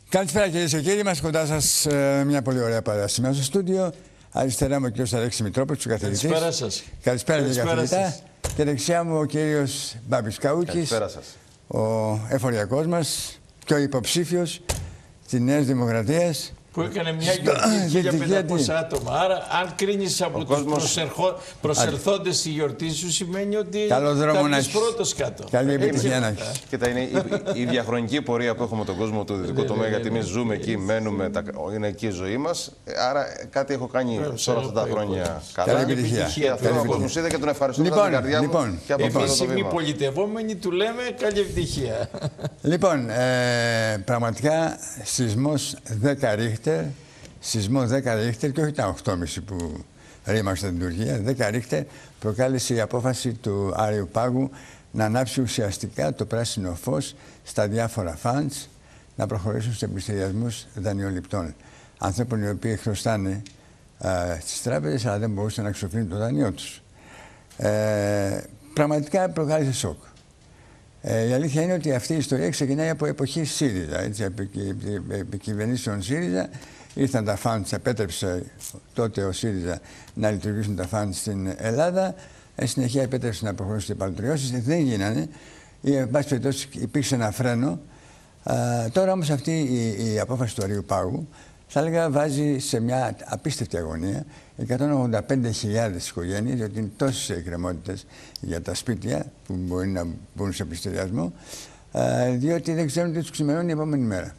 Καλησπέρα κυρίες και κύριοι, μας κοντά σας μια πολύ ωραία παρέα σήμερα στο στούντιο. Αριστερά μου ο κύριος Αλέξης Μητρόπουλος, ο καθηγητής. Καλησπέρα σας. Καλησπέρα κύριε καθηγητά. Και δεξιά μου ο κύριος Μπάμπης Καούκης. Καλησπέρα σας. Ο εφοριακός μας και ο υποψήφιος της Νέας Δημοκρατίας. Που έκανε μια γιορτή 1.500 άτομα. Άρα, αν κρίνεις από τους προσελθόντες στη γιορτή σου, σημαίνει ότι θα είσαι πρώτος κάτω. Καλή επιτυχία να έχεις. Κοίτα, είναι η διαχρονική πορεία που έχουμε τον κόσμο του δυτικού τομέα, γιατί εμείς ζούμε εκεί, μένουμε, είναι εκεί η ζωή μας. Άρα, κάτι έχω κάνει όλα αυτά τα χρόνια καλά. Καλή επιτυχία. Αυτό ο κόσμος είδε και τον ευχαριστώ από την καρδιά μου. Εμείς οι μη πολιτευόμενοι του λέμε καλή επιτυχία. Λοιπόν, πραγματικά σεισμός 10 ρίχτερ. Σεισμό 10 ρίχτερ και όχι τα 8,5 που ρήμαξε την Τουρκία. 10 ρίχτερ προκάλεσε η απόφαση του Άριου Πάγου να ανάψει ουσιαστικά το πράσινο φως στα διάφορα φαντς να προχωρήσουν σε πληστηριασμούς δανειοληπτών. Ανθρώπων οι οποίοι χρωστάνε στις τράπεζες αλλά δεν μπορούσαν να ξοφλύνουν το δάνειό τους. Πραγματικά προκάλεσε σοκ. Η αλήθεια είναι ότι αυτή η ιστορία ξεκινάει από εποχή ΣΥΡΙΖΑ. Επί κυβερνήσεων ΣΥΡΙΖΑ ήρθαν τα φαντς, επέτρεψε τότε ο ΣΥΡΙΖΑ να λειτουργήσουν τα φαντς στην Ελλάδα. Συνεχεία επέτρεψε να προχωρήσουν οι επαλωτριώσεις. Δεν γίνανε. Εν πάση περιπτώσει υπήρξε ένα φρένο. Τώρα όμως αυτή η απόφαση του Αρείου Πάγου θα έλεγα βάζει σε μια απίστευτη αγωνία 185.000 οικογένειες, διότι είναι τόσες εκκρεμότητες για τα σπίτια που μπορεί να μπουν σε πληστηριασμό, διότι δεν ξέρουν τι τους ξημερώνει η επόμενη μέρα.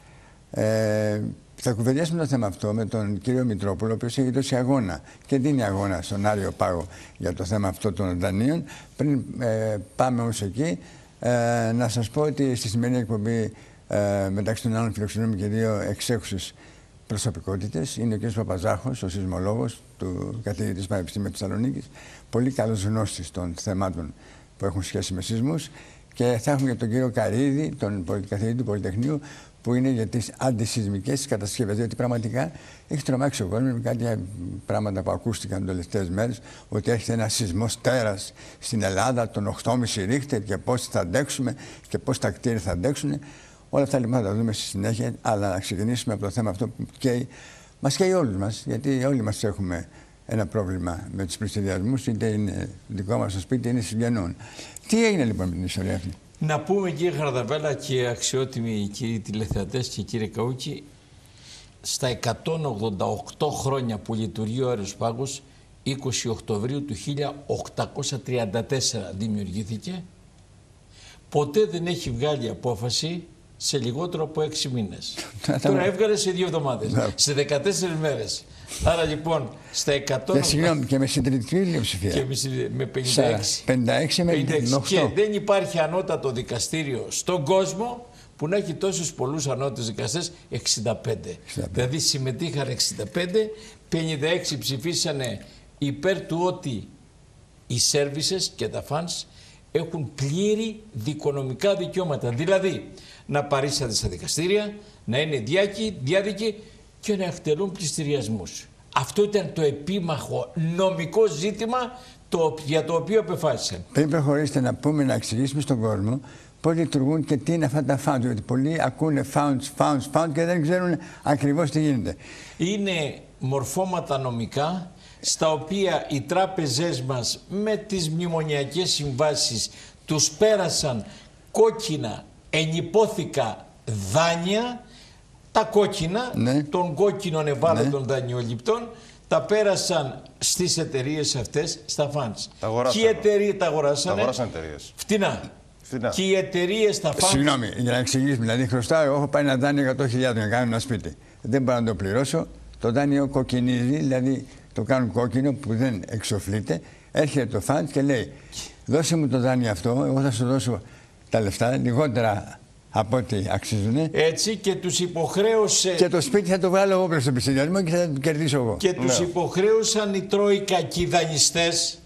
Θα κουβεντιάσουμε το θέμα αυτό με τον κύριο Μητρόπουλο, ο οποίος έχει δώσει αγώνα και δίνει αγώνα στον Άριο Πάγο για το θέμα αυτό των δανείων. Πριν πάμε όμως εκεί, να σας πω ότι στη σημερινή εκπομπή μεταξύ των άλλων φιλοξενούμε και δύο εξέχουσες προσωπικότητες. Είναι ο κ. Παπαζάχος, ο σεισμολόγος του καθηγητής Πανεπιστημίου Θεσσαλονίκης, πολύ καλός γνώστης των θεμάτων που έχουν σχέση με σεισμούς. Και θα έχουμε και τον κύριο Καρίδη, τον καθηγητή του Πολυτεχνείου, που είναι για τις αντισεισμικές κατασκευές. Διότι πραγματικά έχει τρομάξει ο κόσμος με κάποια πράγματα που ακούστηκαν τις τελευταίες μέρες, ότι έρχεται ένα σεισμός τέρας στην Ελλάδα, των 8,5 ρίχτερ, και πώς θα αντέξουμε και πώς τα κτίρια θα αντέξουν. Όλα αυτά λοιπόν θα τα δούμε στη συνέχεια, αλλά να ξεκινήσουμε από το θέμα αυτό που μας καίει όλους μας, γιατί όλοι μας έχουμε ένα πρόβλημα με τους πληστηριασμούς, είτε είναι δικό μας το σπίτι, είτε είναι συγγενών. Τι έγινε λοιπόν με την ιστορία αυτή? Να πούμε, κύριε Χαρδαβέλα και αξιότιμοι κύριοι τηλεθεατές και κύριε Καούκη, στα 188 χρόνια που λειτουργεί ο Άριος Πάγος, 20 Οκτωβρίου του 1834 δημιουργήθηκε, ποτέ δεν έχει βγάλει απόφαση σε λιγότερο από 6 μήνες. Τώρα έβγαλε σε 2 εβδομάδες, σε 14 μέρες. Άρα λοιπόν στα 100... Και συγγνώμη, και με συντηρητική πλειοψηφία. Και με 56. 56 με 58. Και δεν υπάρχει ανώτατο δικαστήριο στον κόσμο που να έχει τόσους πολλούς ανώτατους δικαστές, 65. Δηλαδή συμμετείχαν 65, 56 ψηφίσανε υπέρ του ότι οι σέρβισες και τα φανς έχουν πλήρη δικονομικά δικαιώματα. Δηλαδή να παρίσταται στα δικαστήρια, να είναι διάδικοι και να εκτελούν πληστηριασμούς. Αυτό ήταν το επίμαχο νομικό ζήτημα για το οποίο απεφάσισαν. Πριν προχωρήσετε να εξηγήσουμε στον κόσμο πώς λειτουργούν και τι είναι αυτά τα funds, γιατί πολλοί ακούνε funds και δεν ξέρουν ακριβώς τι γίνεται. Είναι μορφώματα νομικά στα οποία οι τράπεζές μας με τις μνημονιακές συμβάσεις τους πέρασαν κόκκινα ενυπόθηκα δάνεια, τα κόκκινα, των κόκκινων ευάλωτων δανειοληπτών, τα πέρασαν στις εταιρείες αυτές, στα funds. Και οι εταιρείες τα αγοράσανε φτηνά. Και οι εταιρείες τα funds... Συγγνώμη, για να εξηγήσουμε, δηλαδή χρωστάω, εγώ έχω πάρει ένα δάνειο 100.000 για να κάνω ένα σπίτι. Δεν μπορώ να το πληρώσω, το δάνειο κοκκινίζει, δηλαδή το κάνουν κόκκινο που δεν εξοφλείται. Έρχεται το funds και λέει, δώσε μου το δάνειο αυτό, εγώ θα σου δώσω τα λεφτά, λιγότερα από ό,τι αξίζουν. Έτσι, και τους υποχρέωσε... Και το σπίτι θα το βγάλω εγώ προς τον πληστηριασμό και θα το κερδίσω εγώ. Και τους υποχρέωσαν οι τρόικα και οι δανειστές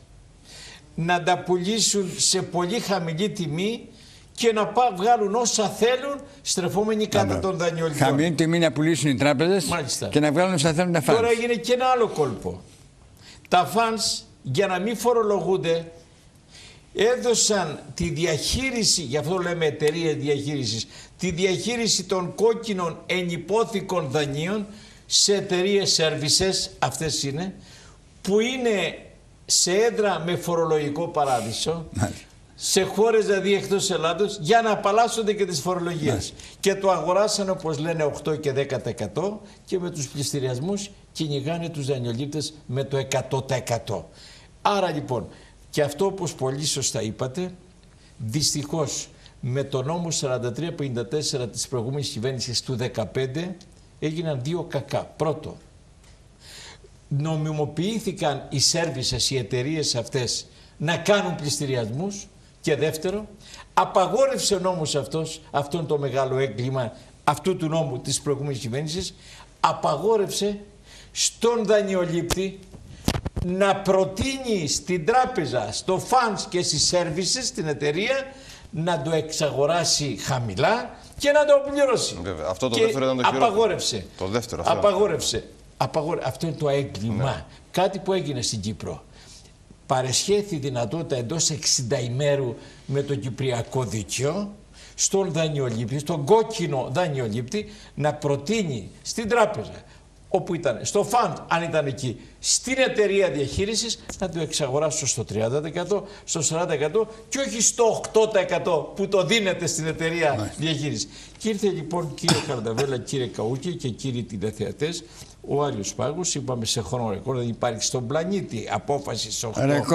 να τα πουλήσουν σε πολύ χαμηλή τιμή και να βγάλουν όσα θέλουν στρεφόμενοι κατά των δανειοληπτών. Χαμηλή τιμή να πουλήσουν οι τράπεζες και να βγάλουν όσα θέλουν τα φανς. Τώρα έγινε και ένα άλλο κόλπο. Τα φανς, για να μην φορολογούνται, έδωσαν τη διαχείριση, γι' αυτό λέμε εταιρείες διαχείρισης, τη διαχείριση των κόκκινων ενυπόθηκων δανείων σε εταιρείες services, αυτές είναι, που είναι σε έδρα με φορολογικό παράδεισο, σε χώρες δηλαδή εκτός Ελλάδος, για να απαλλάσσονται και τις φορολογίες. Και το αγοράσαν, όπως λένε, 8 και 10% και με τους πληστηριασμούς κυνηγάνε τους δανειολήπτες με το 100%. Άρα λοιπόν, και αυτό όπως πολύ σωστά είπατε, δυστυχώς με το νόμο 4354 της προηγούμενης κυβέρνησης του 2015 έγιναν δύο κακά. Πρώτο, νομιμοποιήθηκαν οι services, οι εταιρείες αυτές, να κάνουν πληστηριασμούς. Και δεύτερο, απαγόρευσε ο νόμος αυτόν το μεγάλο έγκλημα αυτού του νόμου της προηγούμενης κυβέρνησης, απαγόρευσε στον δανειολήπτη να προτείνει στην τράπεζα, στο funds και στις services, στην εταιρεία, να το εξαγοράσει χαμηλά και να το πληρώσει. Βέβαια. Αυτό το δεύτερο ήταν το χειρότερο. Απαγόρευσε. Το δεύτερο. Απαγόρευσε. Αυτό είναι το έγκλημα. Ναι. Κάτι που έγινε στην Κύπρο. Παρεσχέθη δυνατότητα εντός 60 ημέρου με το Κυπριακό Δίκαιο στον δανειολήπτη, στον κόκκινο δανειολήπτη, να προτείνει στην τράπεζα, όπου ήταν, στο φαντ αν ήταν εκεί, στην εταιρεία διαχείρισης, να το εξαγοράσω στο 30%, στο 40% και όχι στο 8% που το δίνεται στην εταιρεία διαχείρισης. Και ήρθε λοιπόν, κύριε Καρδαβέλα, κύριε Καούκη και κύριοι τηλεθεατές, ο Άριος Πάγος, είπαμε σε χρόνο ρεκόρ, δεν υπάρχει στον πλανήτη απόφαση σε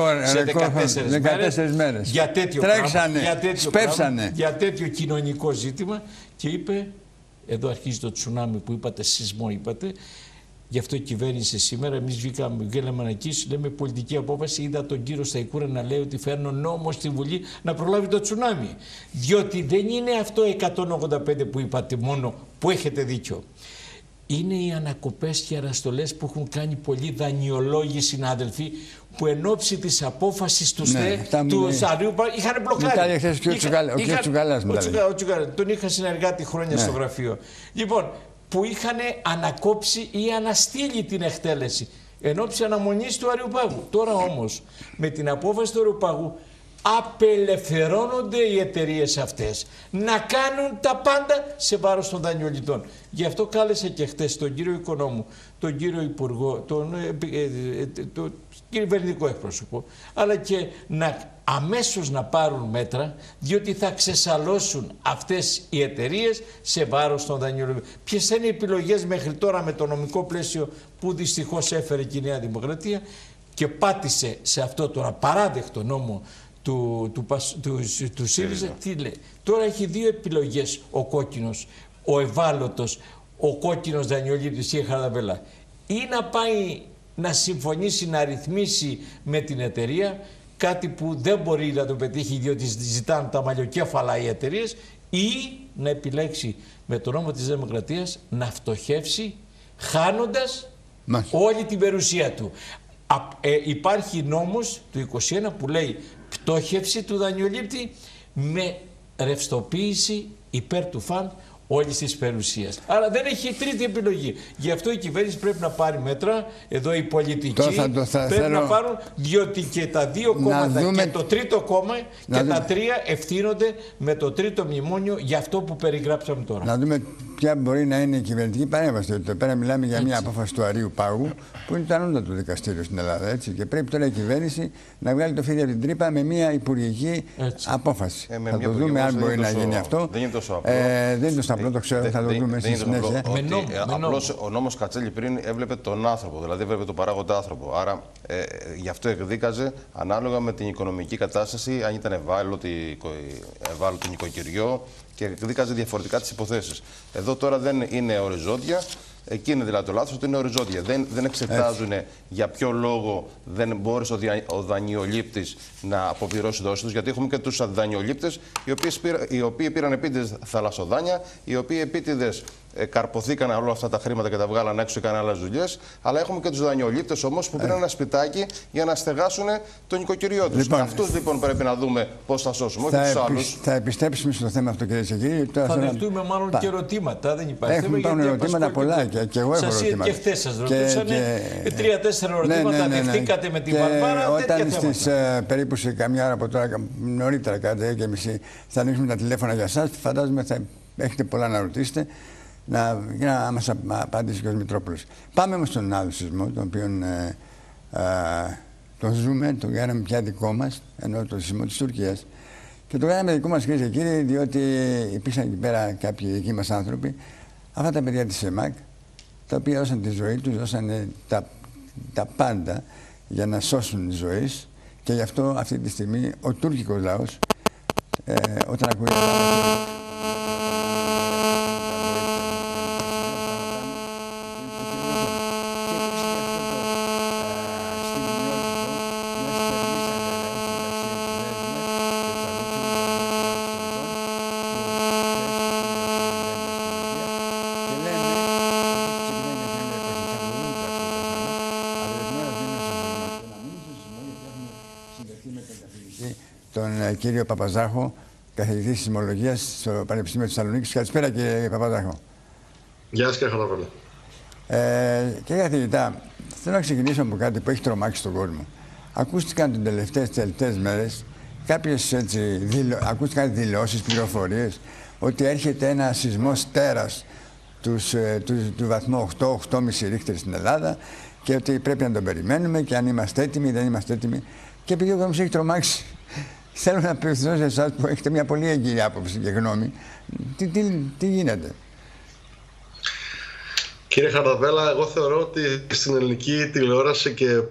14 μέρες για τέτοιο τρέξανε, πράγμα, για τέτοιο κοινωνικό ζήτημα, και είπε, εδώ αρχίζει το τσουνάμι που είπατε, σεισμό είπατε, γι' αυτό η κυβέρνηση σήμερα, εμείς βγήκαμε εκεί, λέμε πολιτική απόφαση, είδα τον κύριο Σταϊκούρα να λέει ότι φέρνω νόμο στη Βουλή να προλάβει το τσουνάμι. Διότι δεν είναι αυτό 185 που είπατε μόνο, που έχετε δίκιο. Είναι οι ανακοπές και αναστολές που έχουν κάνει πολλοί δανειολόγοι συνάδελφοι, που εν ώψη της απόφασης του του Σαρίου είχαν μπλοκάρει. Τον είχα συνεργάτη χρόνια στο γραφείο. Λοιπόν, που είχαν ανακόψει ή αναστείλει την εκτέλεση εν ώψη αναμονής του Αριουπάγου. Τώρα όμως, με την απόφαση του Αριουπάγου, απελευθερώνονται οι εταιρείες αυτές να κάνουν τα πάντα σε βάρος των δανειολητών. Γι' αυτό κάλεσε και χτες τον κύριο Οικονόμου, τον κύριο Υπουργό, τον κυβερνητικό εκπρόσωπο, αλλά και αμέσως να πάρουν μέτρα, διότι θα ξεσαλώσουν αυτές οι εταιρείες σε βάρος των δανειολητών. Ποιες είναι οι επιλογές μέχρι τώρα με το νομικό πλαίσιο που δυστυχώς έφερε η Νέα Δημοκρατία και πάτησε σε αυτό το απαράδεκτο νόμο του ΣΥΡΙΖΑ? Τι λέει? Τώρα έχει δύο επιλογές ο κόκκινος, ο ευάλωτος, ο κόκκινος δανειολήπτης ή Χαρδαβέλα. Ή να πάει να συμφωνήσει, να ρυθμίσει με την εταιρεία, κάτι που δεν μπορεί να το πετύχει διότι ζητάνε τα μαλλιοκέφαλα οι εταιρείες, ή να επιλέξει με τον νόμο της Δημοκρατίας να φτωχεύσει χάνοντας όλη την περιουσία του. Υπάρχει νόμος του 21 που λέει πτώχευση του δανειολήπτη με ρευστοποίηση υπέρ του φαντ όλης της περιουσίας. Άρα δεν έχει τρίτη επιλογή. Γι' αυτό η κυβέρνηση πρέπει να πάρει μέτρα, εδώ οι πολιτικοί πρέπει να πάρουν, διότι και τα δύο κόμματα και το τρίτο κόμμα και τα τρία ευθύνονται με το τρίτο μνημόνιο για αυτό που περιγράψαμε τώρα. Να δούμε ποια μπορεί να είναι η κυβερνητική παρέμβαση. Εδώ πέρα μιλάμε για μια απόφαση του Αρείου Πάγου, που είναι το ανώτατο δικαστήριο στην Ελλάδα. Έτσι. Και πρέπει τώρα η κυβέρνηση να βγάλει το φίδι από την τρύπα με μια υπουργική απόφαση. Θα το δούμε αν μπορεί να γίνει αυτό. Δεν είναι τόσο απλό. Δεν είναι τόσο απλό, το ξέρω, θα το δούμε στη συνέχεια. Απλώς ο νόμος Κατσέλη πριν έβλεπε τον άνθρωπο, δηλαδή έβλεπε τον παράγοντα άνθρωπο. Άρα γι' αυτό εκδίκαζε ανάλογα με την οικονομική κατάσταση, αν ήταν ευάλωτο νοικοκυριό, και εκδίκαζε διαφορετικά τις υποθέσεις. Εδώ τώρα δεν είναι οριζόντια. Εκεί είναι δηλαδή το λάθος, ότι είναι οριζόντια. Δεν εξετάζουν για ποιο λόγο δεν μπόρεσε ο δανειολήπτης να αποπληρώσει δόσεις τους. Γιατί έχουμε και τους δανειολήπτες οι οποίοι πήραν επίτηδες θαλασσοδάνεια, οι οποίοι επίτηδες καρποθήκαν όλα αυτά τα χρήματα και τα βγάλαν έξω και κάναν άλλες δουλειές. Αλλά έχουμε και τους δανειολήπτες όμως που πήραν ένα σπιτάκι για να στεγάσουν τον νοικοκυριό τους. Λοιπόν, αυτούς λοιπόν πρέπει να δούμε πώς θα σώσουμε, όχι τους άλλους. Θα επιστρέψουμε στο θέμα αυτό, κυρίες και κύριοι. Θα δεχτούμε μάλλον και ερωτήματα. Δεν υπάρχει θέμα. Υπάρχουν ερωτήματα πολλά και εγώ έχω ερωτήματα. Και χθες σας ρωτούσαν 3-4 ερωτήματα. Δεχτήκατε με τη Βαρβάρα. Όταν στις περίπου σε καμιά ώρα από τώρα, νωρίτερα, κατά 10:30, θα ανοίξουμε τα τηλέφωνα για εσάς, φαντάζομαι θα έχετε πολλά να ρωτήσετε. Για να μας απαντήσει και ο Μητρόπουλος. Πάμε όμως στον άλλο σεισμό, τον οποίο τον ζούμε, τον κάναμε πια δικό μας, ενώ το σεισμό της Τουρκίας. Και το κάναμε δικό μας, κυρίες και κύριοι, διότι υπήρξαν εκεί πέρα κάποιοι δικοί μας άνθρωποι, αυτά τα παιδιά της ΕΜΑΚ, τα οποία δώσαν τη ζωή τους, δώσαν τα πάντα για να σώσουν τη ζωή. Και γι' αυτό αυτή τη στιγμή ο τουρκικός λαός, όταν ακούει τον κύριο Παπαζάχο, καθηγητή σεισμολογίας στο Πανεπιστήμιο της Θεσσαλονίκης. Καλησπέρα, κύριε Παπαζάχο. Γεια σας, κύριε Χαρδαβέλα. Κύριε καθηγητά, θέλω να ξεκινήσω από κάτι που έχει τρομάξει τον κόσμο. Ακούστηκαν τις τελευταίες μέρες ακούστηκαν δηλώσεις, πληροφορίες ότι έρχεται ένα σεισμός τέρας του βαθμού 8-8,5 ρίχτερ στην Ελλάδα και ότι πρέπει να τον περιμένουμε και αν είμαστε έτοιμοι, δεν είμαστε έτοιμοι. Και επειδή ο κόσμος έχει τρομάξει, θέλω να απευθυνθώ σε εσάς που έχετε μια πολύ έγκυρη άποψη και γνώμη. Τι γίνεται? Κύριε Χαρδαβέλα, εγώ θεωρώ ότι στην ελληνική τηλεόραση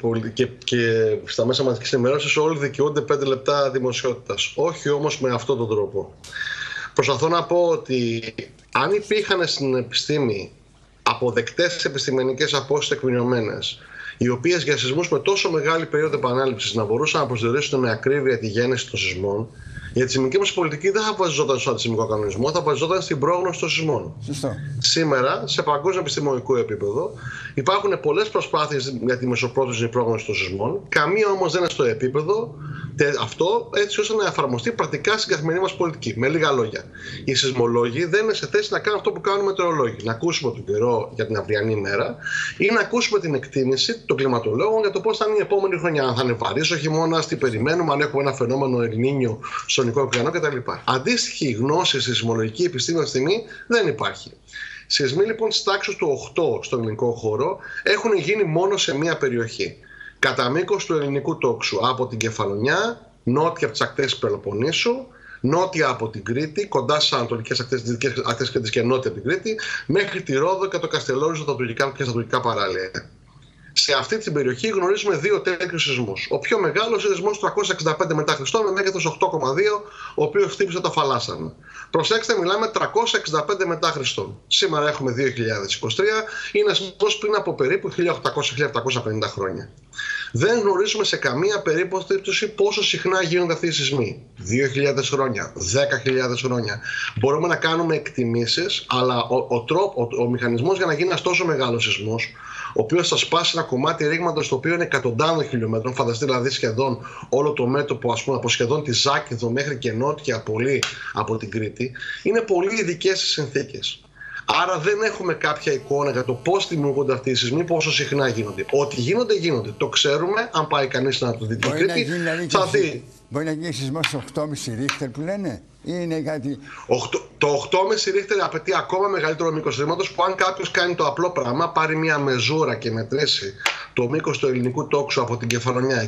και στα μέσα μαζικής ενημέρωσης όλοι δικαιούνται 5 λεπτά δημοσιότητας. Όχι όμως με αυτόν τον τρόπο. Προσπαθώ να πω ότι αν υπήρχαν στην επιστήμη αποδεκτές επιστημονικές απόψεις τεκμηριωμένες, οι οποίες για σεισμούς με τόσο μεγάλη περίοδο επανάληψης να μπορούσαν να προσδιορίσουν με ακρίβεια τη γέννηση των σεισμών, η αντισημική μας πολιτική δεν θα βασιζόταν στον αντισημικό κανονισμό, θα βασιζόταν στην πρόγνωση των σεισμών. Σωστό. Σήμερα, σε παγκόσμιο επιστημονικό επίπεδο, υπάρχουν πολλές προσπάθειες για τη μεσοπρόθεσμη πρόγνωση των σεισμών. Καμία όμως δεν είναι στο επίπεδο αυτό, έτσι ώστε να εφαρμοστεί πρακτικά στην καθημερινή μας πολιτική. Με λίγα λόγια, οι σεισμολόγοι δεν είναι σε θέση να κάνουν αυτό που κάνουν οι μετεωρολόγοι. Να ακούσουμε τον καιρό για την αυριανή ημέρα ή να ακούσουμε την εκτίμηση των κλιματολόγων για το πώς θα είναι η επόμενη χρονιά. Αν θα είναι βαρύς ο χειμώνας, τι περιμένουμε, αν έχουμε ένα φαινόμενο Ελνίνιο στον Ινδικό ωκεανό κτλ. Αντίστοιχη γνώση στη σεισμολογική επιστήμη αυτή τη στιγμή δεν υπάρχει. Σεισμοί λοιπόν τη τάξη του 8 στον ελληνικό χώρο έχουν γίνει μόνο σε μία περιοχή. Κατά μήκος του ελληνικού τόξου, από την Κεφαλονιά, νότια από τις ακτές της Πελοποννήσου, νότια από την Κρήτη, κοντά στις ανατολικές ακτές της Δυτικής ακτές Κρήτης και νότια από την Κρήτη, μέχρι τη Ρόδο και το Καστελόριζο και στα τουρκικά παράλια. Σε αυτή την περιοχή γνωρίζουμε 2 τέτοιους σεισμούς. Ο πιο μεγάλος σεισμός του 365 μετά Χριστό με μέγεθος 8,2, ο οποίος χτύπησε το Φαλάσσαρνα. Προσέξτε, μιλάμε 365 μετά Χριστό. Σήμερα έχουμε 2023, είναι σεισμός πριν από περίπου 1800-1750 χρόνια. Δεν γνωρίζουμε σε καμία περίπτωση πόσο συχνά γίνονται αυτοί οι σεισμοί. 2.000 χρόνια, 10.000 χρόνια. Μπορούμε να κάνουμε εκτιμήσεις, αλλά ο μηχανισμός για να γίνει ένας τόσο μεγάλος σεισμός, ο οποίος θα σπάσει ένα κομμάτι ρήγματος το οποίο είναι εκατοντάδων χιλιόμετρων, φανταστείτε δηλαδή σχεδόν όλο το μέτωπο, ας πούμε, από σχεδόν τη Ζάκυνθο μέχρι και νότια πολύ από την Κρήτη, είναι πολύ ειδικές συνθήκες. Άρα δεν έχουμε κάποια εικόνα για το πώς δημιουργούνται αυτοί οι σεισμοί, πόσο συχνά γίνονται. Ότι γίνονται, γίνονται. Το ξέρουμε, αν πάει κανείς να το δει την Κρήτη, θα δει. Μπορεί να γίνει σεισμός 8,5 ρίχτερ που λένε, ή είναι κάτι... Το 8,5 ρίχτερ απαιτεί ακόμα μεγαλύτερο μήκος ρήγματος, που αν κάποιος κάνει το απλό πράγμα, πάρει μια μεζούρα και μετρήσει το μήκος του ελληνικού τόξου από την Κεφαλονιά,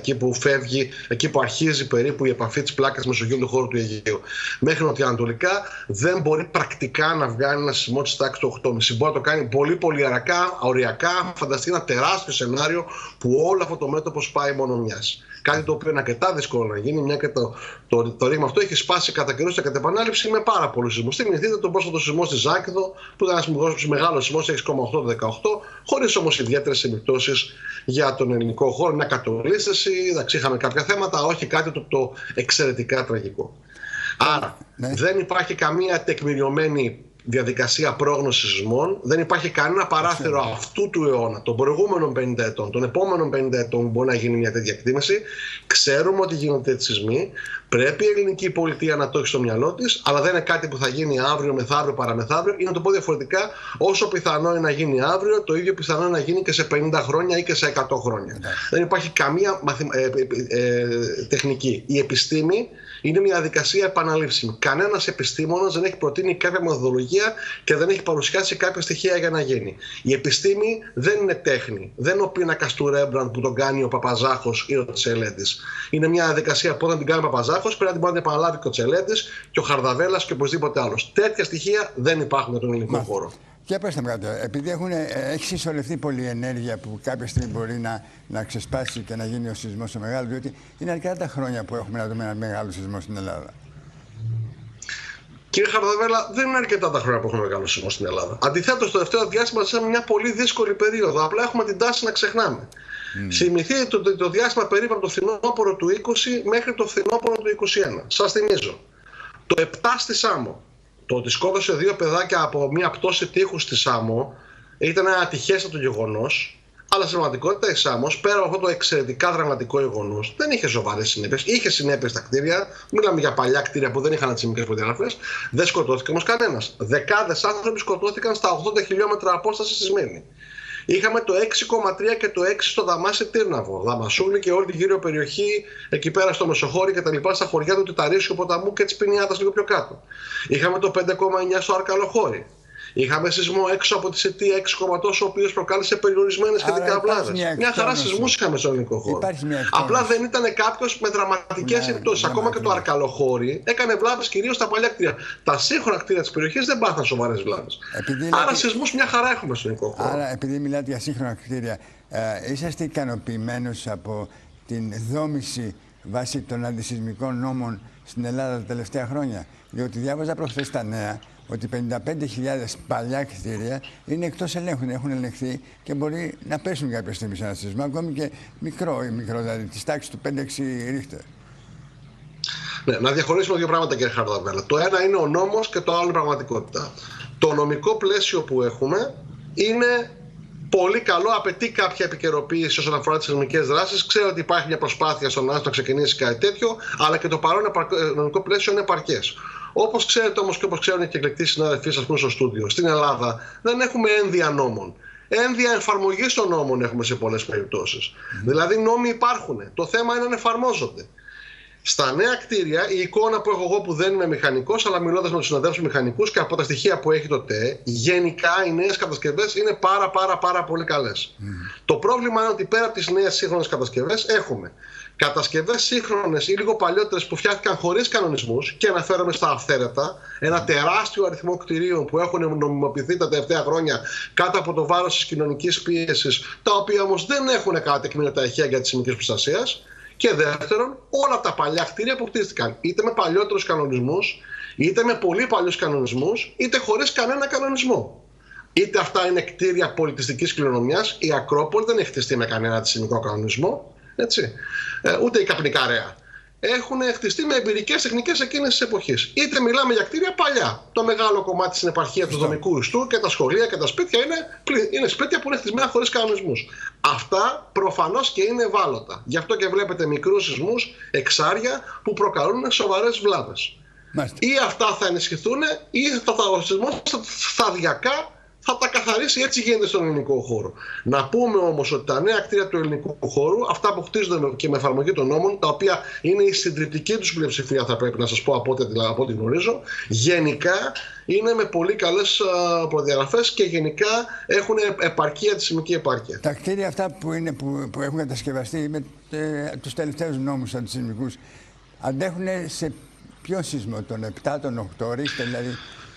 εκεί που αρχίζει περίπου η επαφή της πλάκας Μεσογείου του χώρου του Αιγαίου, μέχρι νοτιοανατολικά, δεν μπορεί πρακτικά να βγάλει ένα σεισμό της τάξης του 8,5. Μπορεί να το κάνει πολύ οριακά, φανταστεί ένα τεράστιο σενάριο που όλο αυτό το μέτωπο σπάει μόνο μιας. Κάτι το οποίο είναι αρκετά δύσκολο να γίνει, μια και το ρήγμα αυτό έχει σπάσει κατά καιρούς και κατά επανάληψη με πάρα πολλούς σεισμούς. Θυμηθείτε τον πρόσφατο σεισμό στη Ζάκυνθο, που ήταν ένας μεγάλος σεισμός 6,8-18, χωρίς όμως ιδιαίτερες επιπτώσεις για τον ελληνικό χώρο. Μια κατολίσθηση, είχαμε κάποια θέματα, όχι κάτι το εξαιρετικά τραγικό. Άρα δεν υπάρχει καμία τεκμηριωμένη διαδικασία πρόγνωσης σεισμών. Δεν υπάρχει κανένα παράθυρο αυτού του αιώνα, των προηγούμενων 50 ετών, των επόμενων 50 ετών που μπορεί να γίνει μια τέτοια εκτίμηση. Ξέρουμε ότι γίνονται τέτοιοι σεισμοί. Πρέπει η ελληνική πολιτεία να το έχει στο μυαλό της, αλλά δεν είναι κάτι που θα γίνει αύριο, μεθαύριο, παραμεθαύριο. Ή να το πω διαφορετικά, όσο πιθανό είναι να γίνει αύριο, το ίδιο πιθανό είναι να γίνει και σε 50 χρόνια ή και σε 100 χρόνια. Δεν υπάρχει καμία τεχνική. Η επιστήμη είναι μια διαδικασία επαναλήψιμη. Κανένας επιστήμονας δεν έχει προτείνει κάποια μεθοδολογία και δεν έχει παρουσιάσει κάποια στοιχεία για να γίνει. Η επιστήμη δεν είναι τέχνη. Δεν είναι ο πίνακας του Ρέμπραντ που τον κάνει ο Παπαζάχος ή ο Τσελέντης. Είναι μια διαδικασία που όταν την κάνει ο Παπαζάχος πρέπει να την επαναλάβει και ο Τσελέντης και ο Χαρδαβέλλας και οπωσδήποτε άλλος. Τέτοια στοιχεία δεν υπάρχουν για τον ελληνικό χώρο. Και πέστε μου κάτι, επειδή έχει συσσωρευτεί πολλή ενέργεια που κάποια στιγμή μπορεί να ξεσπάσει και να γίνει ο σεισμός ο μεγάλος, διότι είναι αρκετά τα χρόνια που έχουμε να δούμε ένα μεγάλο σεισμό στην Ελλάδα. Κύριε Χαρδαβέλλα, δεν είναι αρκετά τα χρόνια που έχουμε μεγάλο σεισμό στην Ελλάδα. Αντιθέτως, το τελευταίο διάστημα ζήσαμε μια πολύ δύσκολη περίοδο. Απλά έχουμε την τάση να ξεχνάμε. Θυμηθείτε το διάστημα περίπου από το φθινόπωρο του 20 μέχρι το φθινόπωρο του 21. Σας θυμίζω. Το 7 στη Σάμο. Το ότι σκότωσε 2 παιδάκια από μια πτώση τείχους στη Σάμο ήταν ένα ατυχέστατο γεγονός. Αλλά στην πραγματικότητα η Σάμος, πέρα από αυτό το εξαιρετικά δραματικό γεγονός, δεν είχε σοβαρές συνέπειες. Είχε συνέπειες στα κτίρια. Μιλάμε για παλιά κτίρια που δεν είχαν αντσιμικές προδιαγραφές. Δεν σκοτώθηκε όμως κανένας. Δεκάδες άνθρωποι σκοτώθηκαν στα 80 χιλιόμετρα απόσταση σεισμένη. Είχαμε το 6,3 και το 6 στο Δαμάσι Τύρναβο, Δαμασούλη και όλη τη γύρω περιοχή εκεί πέρα στο Μεσοχώρι και τα λοιπά, στα χωριά του Τιταρίσιου ποταμού και της Πινιάτας λίγο πιο κάτω. Είχαμε το 5,9 στο Αρκαλοχώρι. Είχαμε σεισμό έξω από τη Σετία 6, τόσο, ο οποίος προκάλεσε περιορισμένες σχετικά βλάβες. Μια χαρά σεισμούς είχαμε στο ελληνικό χώρο. Απλά δεν ήταν κάποιος με δραματικές επιπτώσεις. Ακόμα και το Αρκαλοχώρι έκανε βλάβες κυρίως στα παλιά κτίρια. Τα σύγχρονα κτίρια της περιοχής δεν πάθαν σοβαρές βλάβες. Άρα σεισμούς μια χαρά έχουμε στο ελληνικό χώρο. Άρα, επειδή μιλάτε για σύγχρονα κτίρια, είσαστε ικανοποιημένος από την δόμηση βάσει των αντισεισμικών νόμων στην Ελλάδα τα τελευταία χρόνια? Διότι διάβαζα προχθές τα νέα ότι 55.000 παλιά κτίρια είναι εκτός ελέγχου, έχουν ελεγχθεί και μπορεί να πέσουν κάποια στιγμή σε ένα σεισμό, ακόμη και μικρό, δηλαδή της τάξης του 5-6 ρίχτερ. Ναι, να διαχωρίσουμε δύο πράγματα, κύριε Χαρδαβέλλα. Το ένα είναι ο νόμος και το άλλο είναι η πραγματικότητα. Το νομικό πλαίσιο που έχουμε είναι πολύ καλό, απαιτεί κάποια επικαιροποίηση όσον αφορά τις σεισμικές δράσεις. Ξέρω ότι υπάρχει μια προσπάθεια στον ΝΑΣ να ξεκινήσει κάτι τέτοιο, αλλά και το παρόν νομικό πλαίσιο είναι επαρκές. Όπως ξέρετε όμως και όπως ξέρουν και οι εκλεκτοί συνάδελφοί σας που είναι στο στούντιο, στην Ελλάδα δεν έχουμε ένδια νόμων. Ένδια εφαρμογής των νόμων έχουμε σε πολλές περιπτώσεις. Δηλαδή νόμοι υπάρχουν. Το θέμα είναι να εφαρμόζονται. Στα νέα κτίρια, η εικόνα που έχω εγώ που δεν είμαι μηχανικός, αλλά μιλώντας με τους συναδέλφους μηχανικούς και από τα στοιχεία που έχει το ΤΕ, γενικά οι νέες κατασκευές είναι πάρα πολύ καλές. Το πρόβλημα είναι ότι πέρα από τις νέες σύγχρονες κατασκευές έχουμε κατασκευές σύγχρονες ή λίγο παλιότερες που φτιάχτηκαν χωρίς κανονισμούς, και αναφέρομαι στα αυθαίρετα, ένα τεράστιο αριθμό κτηρίων που έχουν νομιμοποιηθεί τα τελευταία χρόνια κάτω από το βάρος της κοινωνικής πίεσης, τα οποία όμως δεν έχουν κατά τεκμήριο εχεία για τη σεισμικής προστασίας. Και δεύτερον, όλα τα παλιά κτίρια που χτίστηκαν είτε με παλιότερους κανονισμούς, είτε με πολύ παλιούς κανονισμούς, είτε χωρίς κανένα κανονισμό. Είτε αυτά είναι κτίρια πολιτιστικής κληρονομιάς, η Ακρόπολη δεν έχει χτιστεί με κανένα αντισεισμικό κανονισμό, έτσι. Ούτε η Καπνικαρέα. Έχουν χτιστεί με εμπειρικές τεχνικές εκείνης της εποχής. Είτε μιλάμε για κτίρια παλιά. Το μεγάλο κομμάτι στην επαρχία του δομικού ιστού και τα σχολεία και τα σπίτια είναι σπίτια που είναι χτισμένα χωρίς κανονισμούς. Αυτά προφανώς και είναι ευάλωτα. Γι' αυτό και βλέπετε μικρούς σεισμούς, εξάρια που προκαλούν σοβαρές βλάβες. Ή αυτά θα ενισχυθούν, ή ο σεισμός σταδιακά θα τα καθαρίσει. Έτσι γίνεται στον ελληνικό χώρο. Να πούμε όμως ότι τα νέα κτίρια του ελληνικού χώρου, αυτά που χτίζονται και με εφαρμογή των νόμων, τα οποία είναι η συντριπτική τους πλειοψηφία, θα πρέπει να σας πω από ό,τι γνωρίζω, γενικά είναι με πολύ καλές προδιαγραφές και γενικά έχουν επαρκή αντισεισμική επάρκεια. Τα κτίρια αυτά που έχουν κατασκευαστεί με τους τελευταίους νόμους αντισεισμικούς αντέχουν σε ποιο σεισμό, τον 7, τον 8 ρίχτερ, δηλαδή?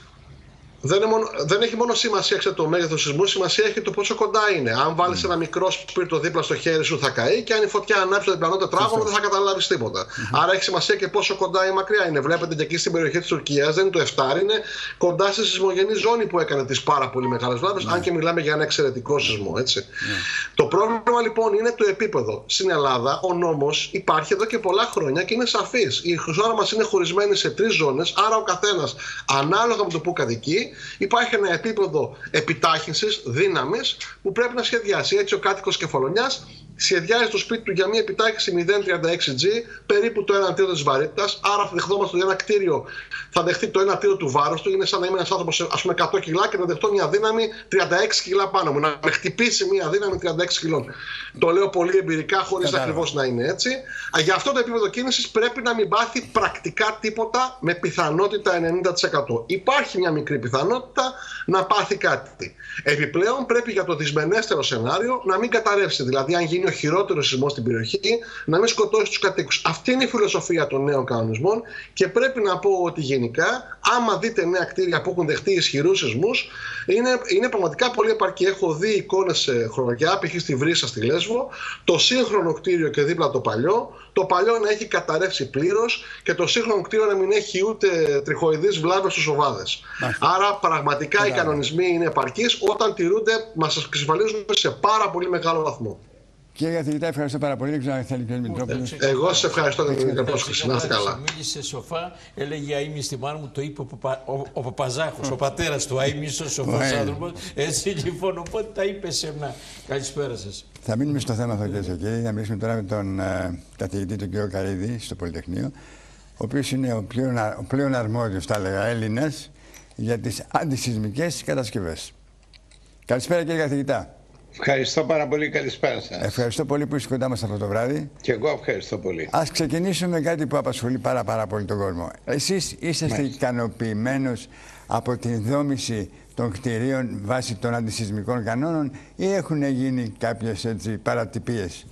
Δεν έχει μόνο σημασία το μέγεθος σεισμού, σημασία έχει το πόσο κοντά είναι. Αν βάλεις ένα μικρό σπίρτο δίπλα στο χέρι σου θα καεί, και αν η φωτιά ανάψει το διπλανό τετράγωνο δεν θα καταλάβεις τίποτα. Άρα έχει σημασία και πόσο κοντά ή μακριά είναι. Βλέπετε και εκεί στην περιοχή της Τουρκίας, δεν είναι το 7, είναι κοντά στη σεισμογενή ζώνη που έκανε τις πάρα πολύ μεγάλες βλάβες, αν και μιλάμε για ένα εξαιρετικό σεισμό. Έτσι. Το πρόβλημα λοιπόν είναι το επίπεδο. Στην Ελλάδα ο νόμος υπάρχει εδώ και πολλά χρόνια και είναι σαφής. Η χώρα μας είναι χωρισμένη σε 3 ζώνες, άρα ο καθένας ανάλογα με το που κατοικεί υπάρχει ένα επίπεδο επιτάχυνσης, δύναμης που πρέπει να σχεδιάσει. Έτσι ο κάτοικος Κεφαλονιάς σχεδιάζει το σπίτι του για μια επιτάχυνση 0,36G, περίπου το 1 τρίτο της βαρύτητας. Άρα θα δεχόμαστε ότι ένα κτίριο θα δεχτεί το 1 τρίτο του βάρους του. Είναι σαν να είμαι ένας άνθρωπος, ας πούμε, 100 κιλά και να δεχτώ μια δύναμη 36 κιλά πάνω μου. Να με χτυπήσει μια δύναμη 36 κιλών. Το λέω πολύ εμπειρικά, χωρίς ακριβώς να είναι έτσι. Για αυτό το επίπεδο κίνησης πρέπει να μην πάθει πρακτικά τίποτα, με πιθανότητα 90%. Υπάρχει μια μικρή πιθανότητα να πάθει κάτι. Επιπλέον, πρέπει για το δυσμενέστερο σενάριο να μην καταρρεύσει. Δηλαδή, αν γίνει ο χειρότερος σεισμός στην περιοχή, να μην σκοτώσει τους κατοίκους. Αυτή είναι η φιλοσοφία των νέων κανονισμών και πρέπει να πω ότι γενικά, άμα δείτε νέα κτίρια που έχουν δεχτεί ισχυρούς σεισμούς, είναι πραγματικά πολύ επαρκή. Έχω δει εικόνες χωριά, π.χ. στη Βρύσα, στη Λέσβο, το σύγχρονο κτίριο και δίπλα το παλιό να έχει καταρρεύσει πλήρως και το σύγχρονο κτίριο να μην έχει ούτε τριχοειδείς βλάβες στους οβάδες. Άρα πραγματικά οι κανονισμοί είναι επαρκείς όταν τηρούνται, μας εξασφαλίζουν σε πάρα πολύ μεγάλο βαθμό. Κύριε καθηγητά, ευχαριστώ πάρα πολύ. Δεν ξέρω αν θέλει ο κ. Μητρόπουλος. Εγώ σας ευχαριστώ για την πρόσκληση. Να είστε καλά. Μίλησε σοφά, έλεγε αείμνη στη μάνα μου, το είπε ο Παπαζάχος, ο πατέρας του, αείμνησος, σοφός άνθρωπος. Έτσι λοιπόν, οπότε τα είπε σε μένα. Καλησπέρα σας. Θα μείνουμε στο θέμα αυτό, κυρίες και κύριοι. Θα μιλήσουμε τώρα με τον καθηγητή, τον κ. Καρύδη, στο Πολυτεχνείο, ο οποίος είναι ο πλέον αρμόδιος, θα έλεγα, Έλληνας για τις αντισυσμικές κατασκευές. Καλησπέρα, κύριε καθηγητά. Ευχαριστώ πάρα πολύ. Καλησπέρα σας. Ευχαριστώ πολύ που είστε κοντά μας αυτό το βράδυ. Και εγώ ευχαριστώ πολύ. Ας ξεκινήσουμε με κάτι που απασχολεί πάρα πολύ τον κόσμο. Εσείς είσαστε ικανοποιημένος από την δόμηση των κτηρίων βάσει των αντισυσμικών κανόνων ή έχουν γίνει κάποιες παρατυπίες?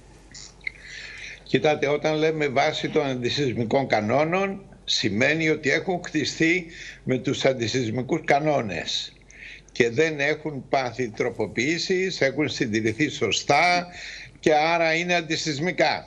Κοιτάτε, όταν λέμε βάσει των αντισυσμικών κανόνων, σημαίνει ότι έχουν χτιστεί με τους αντισυσμικούς κανόνες και δεν έχουν πάθει τροποποιήσεις, έχουν συντηρηθεί σωστά και άρα είναι αντισυσμικά.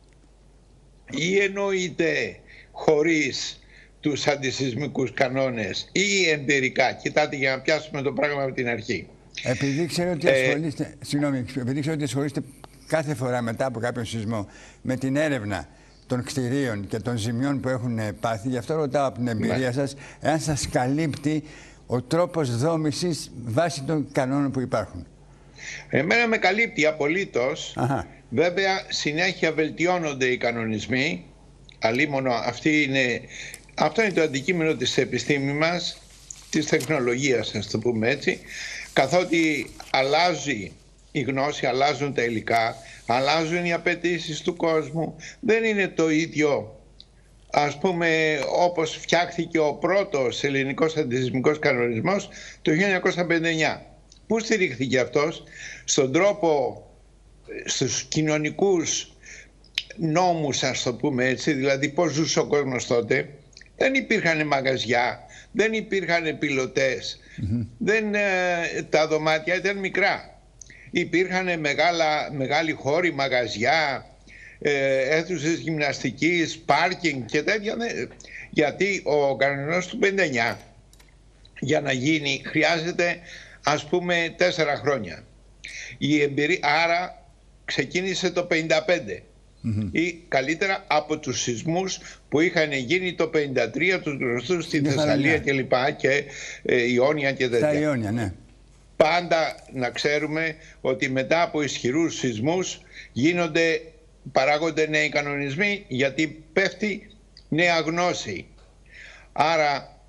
Ή εννοείται χωρίς τους αντισυσμικούς κανόνες ή εμπειρικά? Κοιτάτε, για να πιάσουμε το πράγμα από την αρχή. Επειδή ξέρω ότι ασχολείστε, επειδή ξέρω ότι ασχολείστε κάθε φορά μετά από κάποιον σεισμό με την έρευνα των κτηρίων και των ζημιών που έχουν πάθει, γι' αυτό ρωτάω από την εμπειρία σας, εάν σας καλύπτει ο τρόπος δόμησης βάσει των κανόνων που υπάρχουν. Εμένα με καλύπτει απολύτως. Βέβαια συνέχεια βελτιώνονται οι κανονισμοί, αλίμονο αυτό είναι το αντικείμενο της επιστήμης μας, της τεχνολογίας, ας το πούμε έτσι, καθότι αλλάζει η γνώση, αλλάζουν τα υλικά, αλλάζουν οι απαιτήσεις του κόσμου. Δεν είναι το ίδιο, ας πούμε, όπως φτιάχθηκε ο πρώτος ελληνικός αντισυσμικός κανονισμός το 1959. Πού στηρίχθηκε αυτός? Στον τρόπο, στους κοινωνικούς νόμους, ας το πούμε έτσι, δηλαδή πώς ζούσε ο κόσμος τότε. Δεν υπήρχαν μαγαζιά, δεν υπήρχαν πιλωτές, τα δωμάτια ήταν μικρά. Υπήρχαν μεγάλοι χώροι, μαγαζιά, αίθουσες γυμναστικής, πάρκινγκ και τέτοια. Γιατί ο κανονισμός του 59 για να γίνει χρειάζεται, ας πούμε, 4 χρόνια. Η εμπειρία, άρα ξεκίνησε το 55 ή καλύτερα από τους σεισμούς που είχαν γίνει το 53, τους γνωστούς στη Θεσσαλία και λοιπά, και Ιόνια και τέτοια. Τα Ιόνια, ναι. Πάντα να ξέρουμε ότι μετά από ισχυρούς σεισμούς παράγονται νέοι κανονισμοί, γιατί πέφτει νέα γνώση. Άρα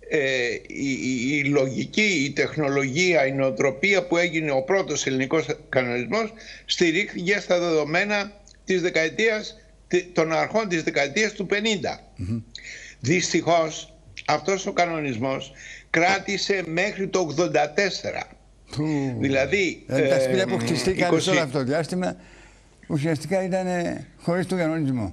η λογική, η τεχνολογία, η νοοτροπία που έγινε ο πρώτος ελληνικός κανονισμός στηρίχθηκε στα δεδομένα των αρχών της δεκαετίας του 50. Δυστυχώς αυτός ο κανονισμός κράτησε μέχρι το 84. Δηλαδή τα σπίτια που χτιστήκαν σε όλο αυτό το διάστημα ουσιαστικά ήταν χωρίς τον κανονισμό.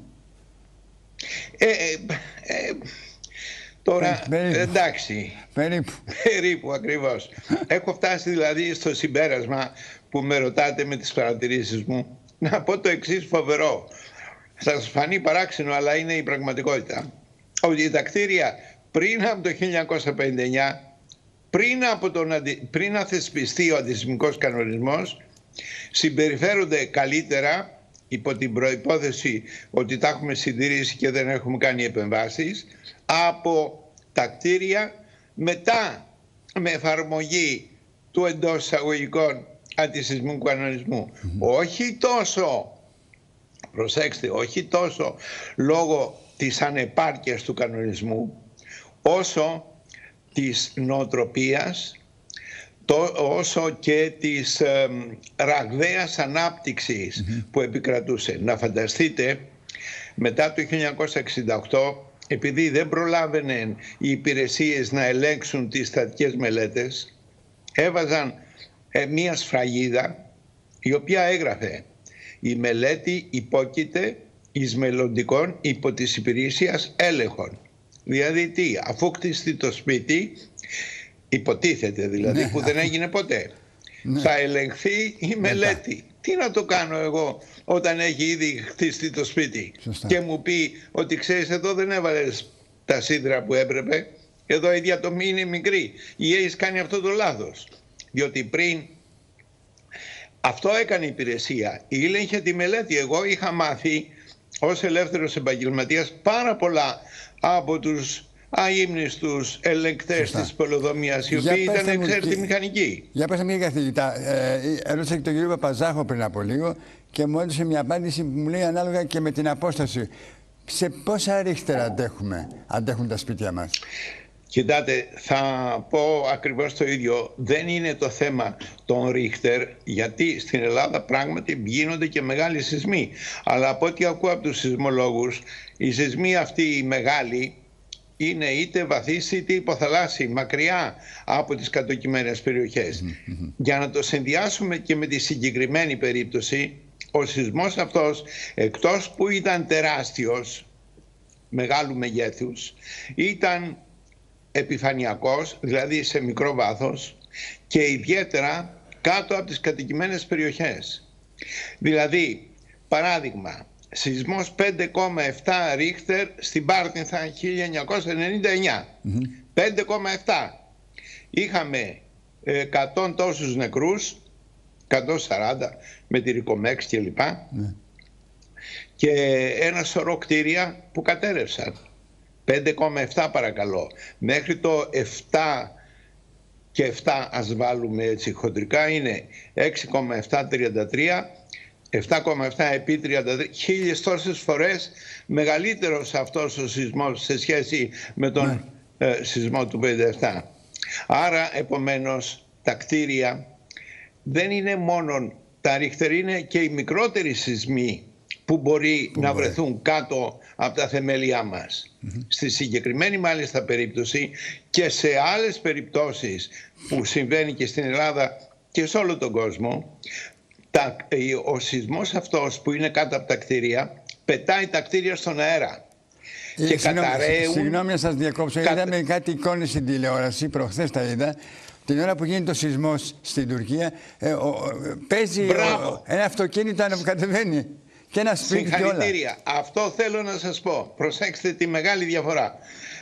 Τώρα, εντάξει, περίπου ακριβώς. Έχω φτάσει δηλαδή στο συμπέρασμα που με ρωτάτε με τις παρατηρήσεις μου, να πω το εξής φοβερό. Θα σας φανεί παράξενο, αλλά είναι η πραγματικότητα. Ότι τα κτίρια πριν από το 1959, πριν να θεσπιστεί ο αντισυσμικός κανονισμός, συμπεριφέρονται καλύτερα, υπό την προϋπόθεση ότι τα έχουμε συντηρήσει και δεν έχουμε κάνει επεμβάσεις, από τα κτίρια μετά με εφαρμογή του εντός εισαγωγικών αντισυσμικού κανονισμού. Όχι τόσο, προσέξτε, όχι τόσο λόγω της ανεπάρκειας του κανονισμού, όσο της νοοτροπίας, όσο και της ραγδαίας ανάπτυξης που επικρατούσε. Να φανταστείτε, μετά το 1968, επειδή δεν προλάβαιναν οι υπηρεσίες να ελέγξουν τις στατικές μελέτες, έβαζαν μία σφραγίδα η οποία έγραφε «Η μελέτη υπόκειται εις μελλοντικών υπό της υπηρεσίας έλεγχων». Δηλαδή τι, αφού κτιστεί το σπίτι, υποτίθεται δηλαδή, που δεν έγινε ποτέ, θα ελεγχθεί η μελέτη. Τι να το κάνω εγώ όταν έχει ήδη χτιστεί το σπίτι? Και μου πει ότι ξέρεις, εδώ δεν έβαλες τα σίδερα που έπρεπε, εδώ η διατομή είναι μικρή ή έχεις κάνει αυτό το λάθος. Διότι πριν αυτό έκανε η υπηρεσία, ήλεγχε τη μελέτη. Εγώ είχα μάθει ως ελεύθερος επαγγελματίας πάρα πολλά από τους αείμνηστους ελεγκτές της πολεοδομίας, οι οποίοι ήταν εξαίρετοι μηχανικοί. Για πέστε κύριε καθηγητά, έρωσα και τον κύριο Παπαζάχο πριν από λίγο και μου έδωσε μια απάντηση που μου λέει ανάλογα και με την απόσταση. Σε πόσα ρίχτερα αντέχουν τα σπίτια μας? Κοιτάτε, θα πω ακριβώς το ίδιο. Δεν είναι το θέμα των ρίχτερ, γιατί στην Ελλάδα πράγματι γίνονται και μεγάλοι σεισμοί. Αλλά από ό,τι ακούω από τους σεισμολόγους, οι σεισμοί αυτοί οι μεγάλοι είναι είτε βαθύς είτε υποθαλάσσιοι, μακριά από τις κατοικημένες περιοχές. Για να το συνδυάσουμε και με τη συγκεκριμένη περίπτωση, ο σεισμός αυτός, εκτός που ήταν τεράστιος, μεγάλου μεγέθους, ήταν επιφανειακός, δηλαδή σε μικρό βάθος, και ιδιαίτερα κάτω από τις κατοικημένες περιοχές. Δηλαδή, παράδειγμα, σεισμός 5,7 ρίχτερ στην Πάρθινθα 1999. 5,7. Είχαμε 100 τόσους νεκρούς, 140 με τη Ρικομέξ κλπ. Και ένα σωρό κτίρια που κατέρευσαν. 5,7 παρακαλώ. Μέχρι το 7 και 7 ας βάλουμε έτσι χοντρικά είναι 6,733. 7,7 επί 33, 1000 τόσες φορές μεγαλύτερος αυτός ο σεισμός σε σχέση με τον σεισμό του 57. Άρα επομένως τα κτίρια δεν είναι μόνο τα ρίχτερ, είναι και οι μικρότεροι σεισμοί που μπορεί να βρεθούν κάτω από τα θεμέλια μας. Στη συγκεκριμένη μάλιστα περίπτωση και σε άλλες περιπτώσεις που συμβαίνει και στην Ελλάδα και σε όλο τον κόσμο, ο σεισμός αυτός που είναι κάτω από τα κτίρια πετάει τα κτίρια στον αέρα και καταραίουν. Συγγνώμη να σας διακόψω, είδαμε κάτι εικόνες στην τηλεόραση, προχθές τα είδα, την ώρα που γίνεται ο σεισμός στην Τουρκία, παίζει ένα αυτοκίνητο που κατεβαίνει και ένα σπίτι και όλα. Συγχαρητήρια. Αυτό θέλω να σας πω. Προσέξτε τη μεγάλη διαφορά.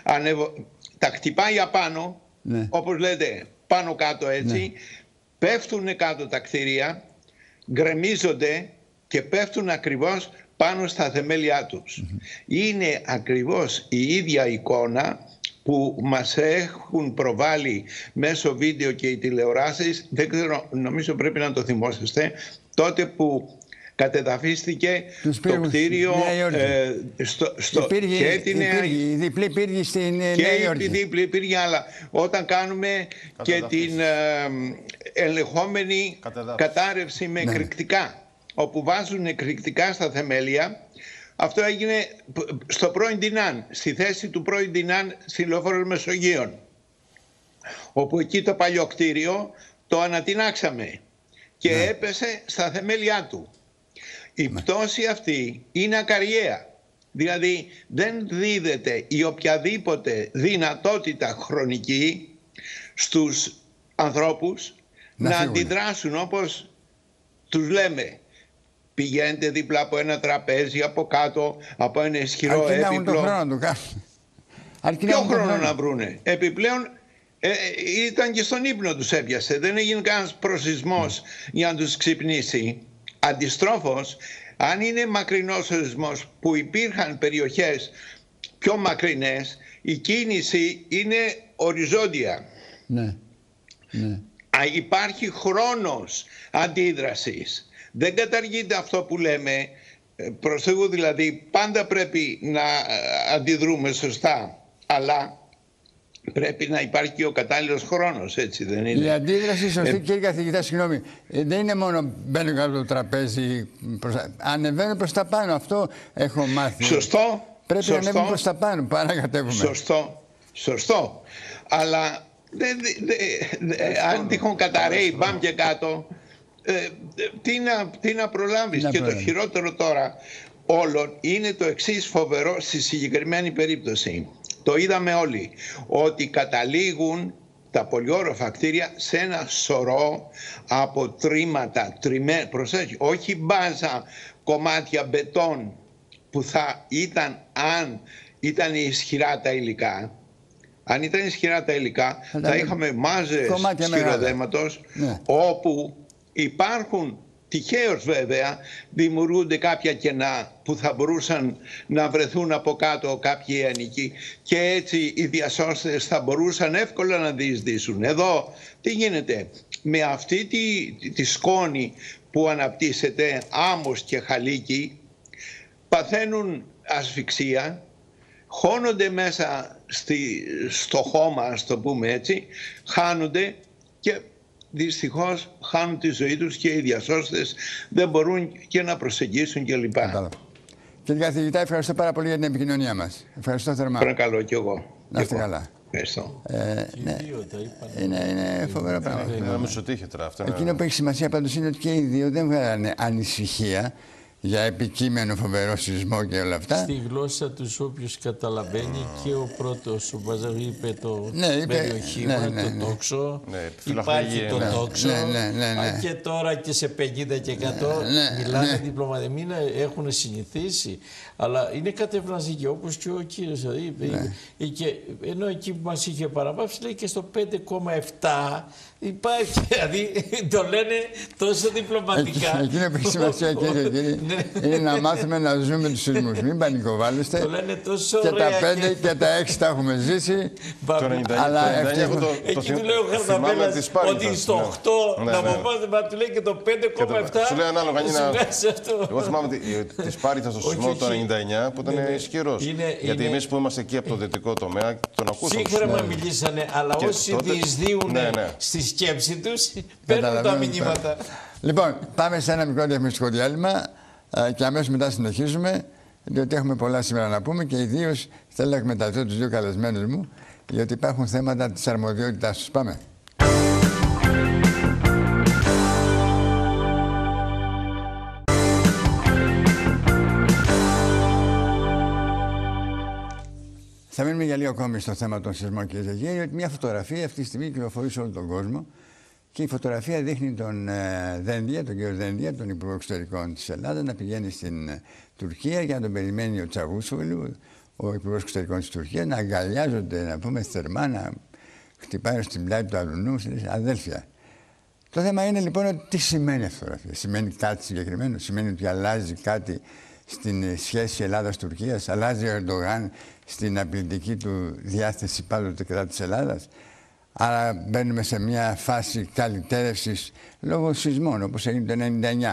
Τα χτυπάει απάνω, όπως λέτε, πάνω κάτω έτσι, πέφτουν κάτω τα κτίρια, γκρεμίζονται και πέφτουν ακριβώς πάνω στα θεμέλια τους. Είναι ακριβώς η ίδια εικόνα που μας έχουν προβάλει μέσω βίντεο και οι τηλεοράσεις. Δεν ξέρω, νομίζω πρέπει να το θυμόσαστε, τότε που κατεδαφίστηκε το κτίριο και η διπλή πύργη στην Νέα Υόρκη. Και η διπλή πύργη, αλλά όταν κάνουμε και την ελεγχόμενη κατάρρευση με εκρηκτικά, όπου βάζουν εκρηκτικά στα θεμέλια, αυτό έγινε στο πρώην Ντινάν, στη θέση του πρώην Ντινάν στη Λεωφόρο Μεσογείων, όπου εκεί το παλιό κτίριο το ανατινάξαμε και έπεσε στα θεμέλια του. Η πτώση αυτή είναι ακαριαία. Δηλαδή δεν δίδεται η οποιαδήποτε δυνατότητα χρονική στους ανθρώπους να αντιδράσουν, όπως τους λέμε. Πηγαίνετε δίπλα από ένα τραπέζι, από κάτω, από ένα ισχυρό έπιπλο. Ποιο χρόνο να βρούνε. Επιπλέον ήταν και στον ύπνο τους έπιασε. Δεν έγινε κανένας προσεισμός για να τους ξυπνήσει. Αντιστρόφως, αν είναι μακρινός ο σεισμός, που υπήρχαν περιοχές πιο μακρινές, η κίνηση είναι οριζόντια. Υπάρχει χρόνος αντίδρασης. Δεν καταργείται αυτό που λέμε. Προς Θεού δηλαδή, πάντα πρέπει να αντιδρούμε σωστά, αλλά πρέπει να υπάρχει και ο κατάλληλος χρόνος, έτσι δεν είναι? Η αντίδραση σωστή, κύριε καθηγητά, συγγνώμη, δεν είναι μόνο μπαίνω κάτω από το τραπέζι, ανεβαίνω προς τα πάνω. Αυτό έχω μάθει. Σωστό. Πρέπει να ανέβουμε προς τα πάνω, παρά κατέβουμε. Σωστό. Αλλά αν τυχόν καταραίει, πάμε και κάτω, τι να προλάβεις. Και το χειρότερο τώρα όλων είναι το εξής φοβερό στη συγκεκριμένη περίπτωση. Το είδαμε όλοι, ότι καταλήγουν τα πολυόροφα κτίρια σε ένα σωρό από τρήματα, προσέξτε, όχι μπάζα, κομμάτια μπετόν που θα ήταν αν ήταν ισχυρά τα υλικά. Αν ήταν ισχυρά τα υλικά θα είχαμε μάζες σφυροδέματος, όπου υπάρχουν, τυχαίως βέβαια, δημιουργούνται κάποια κενά που θα μπορούσαν να βρεθούν από κάτω κάποιοι ενοικοί και έτσι οι διασώστες θα μπορούσαν εύκολα να διεισδύσουν. Εδώ τι γίνεται? Με αυτή τη σκόνη που αναπτύσσεται, άμμος και χαλίκι, παθαίνουν ασφυξία, χώνονται μέσα στο χώμα, ας το πούμε έτσι, χάνονται και δυστυχώς χάνουν τη ζωή τους και οι διασώστες δεν μπορούν και να προσεγγίσουν κλπ. Κύριε καθηγητά, ευχαριστώ πάρα πολύ για την επικοινωνία μας. Ευχαριστώ θερμά. Παρακαλώ κι εγώ. Να είστε καλά. Ευχαριστώ. Είναι φοβερό πράγμα. Εκείνο που έχει σημασία πάντως είναι ότι και οι δύο δεν βγάλανε ανησυχία για επικείμενο φοβερό σεισμό και όλα αυτά. Στη γλώσσα τους όποιος καταλαβαίνει, και ο πρώτος ο Μπαζαρού είπε το περιοχή, το τόξο, υπάρχει το τόξο και τώρα και σε 50 και 100 μιλάνε διπλωματικά, έχουν συνηθίσει, αλλά είναι κατευναστική όπως και ο κύριος είπε. Ενώ εκεί που μας είχε παραπάψει λέει και στο 5,7 υπάρχει, δηλαδή το λένε τόσο διπλωματικά. Εκείνο που έχει σημασία, κύριε, είναι να μάθουμε να ζούμε τους σεισμούς. Μην πανικοβάλλεστε. Το λένε τόσο και ωραία. Τα 5 και τα 6 τα έχουμε ζήσει. Αλλά εκεί του λέει ο Χαρδαβέλας ότι στο 8 να αποφάσισε, μα του λέει και το 5,7. Σου λέει ανάλογα. Εγώ θυμάμαι τη Σπάρτισα στο σεισμό το 99 που ήταν ισχυρός. Γιατί εμείς που είμαστε εκεί από το δυτικό τομέα τον ακούσαμε. Σύγχρονα μιλήσανε, αλλά όσοι διεισδύουν στη σκέψη τους παίρνουν τα μηνύματα. Λοιπόν, πάμε σε ένα μικρό διαφημιστικό διάλειμμα και αμέσως μετά συνεχίζουμε, διότι έχουμε πολλά σήμερα να πούμε και ιδίως θέλω να εκμεταλλευτώ τους δύο καλεσμένους μου, γιατί υπάρχουν θέματα της αρμοδιότητάς τους. Πάμε. Θα μείνουμε για λίγο ακόμη στο θέμα των σεισμών, κύριε Ζαγγέλη, ότι μια φωτογραφία αυτή τη στιγμή κυκλοφορεί σε όλο τον κόσμο και η φωτογραφία δείχνει τον Δένδια, τον κύριο Δένδια, τον Υπουργό Εξωτερικών της Ελλάδας, να πηγαίνει στην Τουρκία για να τον περιμένει ο Τσαβούσογλου, ο Υπουργός Εξωτερικών της Τουρκίας, να αγκαλιάζονται, να πούμε θερμά, να χτυπάει στην πλάτη του αλουνού, αδέλφια. Το θέμα είναι λοιπόν ότι τι σημαίνει αυτή η φωτογραφία. Σημαίνει κάτι συγκεκριμένο, σημαίνει ότι αλλάζει κάτι στην σχέση Ελλάδας-Τουρκίας, αλλάζει ο Ερντογάν στην απειλητική του διάθεση πάντοτε κατά της Ελλάδας. Άρα μπαίνουμε σε μια φάση καλυτέρευσης λόγω σεισμών, όπως έγινε το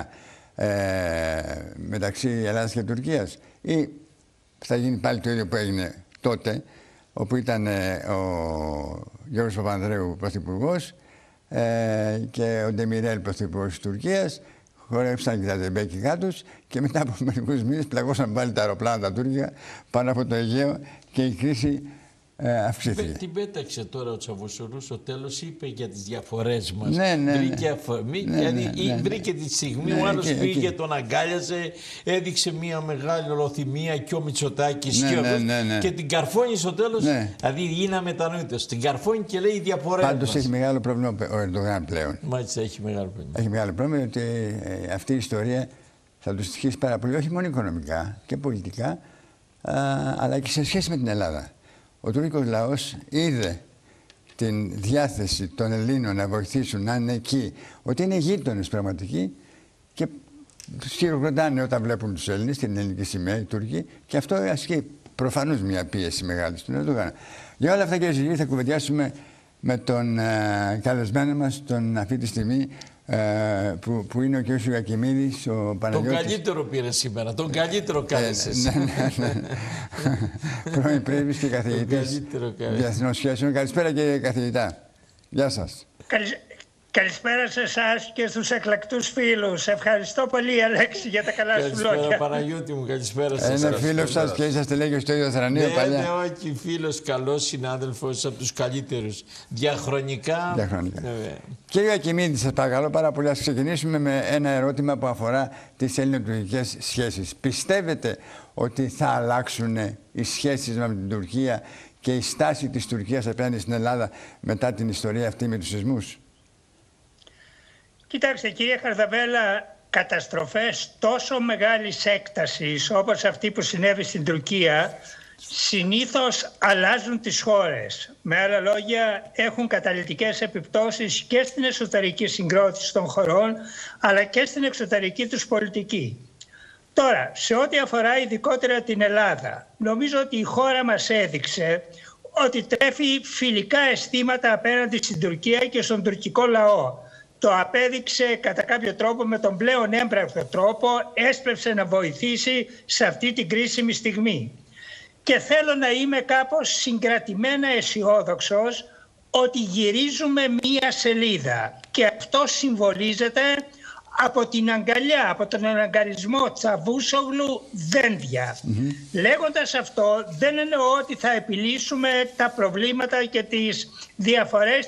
1999 μεταξύ Ελλάδας και Τουρκίας. Ή θα γίνει πάλι το ίδιο που έγινε τότε, όπου ήταν ο Γιώργος Παπανδρέου πρωθυπουργός και ο Ντεμιρέλ πρωθυπουργός της Τουρκίας. Χορέψαν και τα τεμπέκικά τους και μετά από μερικούς μήνες πλαγώσαν πάλι τα αεροπλάνα τα Τούρκικα πάνω από το Αιγαίο και η κρίση αυξήθηκε. Την πέταξε τώρα ο Τσαβούσογλου, στο τέλος είπε για τις διαφορές μας. Βρήκε αφορμή, βρήκε τη στιγμή, ο άλλος πήγε, τον αγκάλιασε, έδειξε μια μεγάλη ολοθυμία και ο Μητσοτάκης και την καρφώνει στο τέλος. Δηλαδή είναι αμετανοήτως. Την καρφώνει και λέει οι διαφορές μας. Πάντως έχει μεγάλο πρόβλημα ο Ερντογάν πλέον. Μάλιστα έχει μεγάλο πρόβλημα. Έχει μεγάλο πρόβλημα ότι αυτή η ιστορία θα του στοιχήσει πάρα πολύ, όχι μόνο οικονομικά και πολιτικά, αλλά και σε σχέση με την Ελλάδα. Ο τουρκικός λαός είδε την διάθεση των Ελλήνων να βοηθήσουν, να είναι εκεί, ότι είναι γείτονες πραγματικοί και τους χειροκροτάνε όταν βλέπουν τους Έλληνες, την ελληνική σημαία, οι Τούρκοι, και αυτό ασκεί προφανώς μια πίεση μεγάλη στον Ερντογάν. Για όλα αυτά, κύριε Ζυγή, θα κουβεντιάσουμε με τον καλεσμένο μας αυτή τη στιγμή, που είναι ο κ. Ιωακιμίδης, ο Παναγιώτης. Τον καλύτερο πήρε σήμερα, τον καλύτερο κάλεσες. Ναι. Πρώην πρέσβης και καθηγητής διεθνών σχέσεων. Καλησπέρα, κύριε καθηγητά. Γεια σας. Καλησπέρα σε εσάς και στους εκλεκτούς φίλους. Ευχαριστώ πολύ, Αλέξη, για τα καλά σου λόγια. Καλησπέρα, Παναγιώτη μου, καλησπέρα σας. Είναι φίλος σας και είσαστε, λέγει, στο ίδιο θρανείο παλιά. Ναι, όχι, φίλος, καλός συνάδελφος, από τους καλύτερους. Διαχρονικά. Κύριε Ιωακιμίδη, σας παρακαλώ πάρα πολύ, ας ξεκινήσουμε με ένα ερώτημα που αφορά τις ελληνοτουρκικές σχέσεις. Πιστεύετε ότι θα αλλάξουν οι σχέσεις με την Τουρκία και η στάση της Τουρκίας απέναντι στην Ελλάδα μετά την ιστορία αυτή με τους σεισμούς? Κοιτάξτε, κύριε Χαρδαβέλα, καταστροφές τόσο μεγάλης έκτασης όπως αυτή που συνέβη στην Τουρκία συνήθως αλλάζουν τις χώρες. Με άλλα λόγια, έχουν καταλυτικές επιπτώσεις και στην εσωτερική συγκρότηση των χωρών αλλά και στην εξωτερική τους πολιτική. Τώρα, σε ό,τι αφορά ειδικότερα την Ελλάδα, νομίζω ότι η χώρα μας έδειξε ότι τρέφει φιλικά αισθήματα απέναντι στην Τουρκία και στον τουρκικό λαό. Το απέδειξε κατά κάποιο τρόπο με τον πλέον έμπρακτο τρόπο, έσπευσε να βοηθήσει σε αυτή την κρίσιμη στιγμή. Και θέλω να είμαι κάπως συγκρατημένα αισιόδοξος ότι γυρίζουμε μία σελίδα και αυτό συμβολίζεται από την αγκαλιά, από τον αναγκαρισμό Τσαβούσογλου Δένδια. Λέγοντας αυτό, δεν εννοώ ότι θα επιλύσουμε τα προβλήματα και τις διαφορές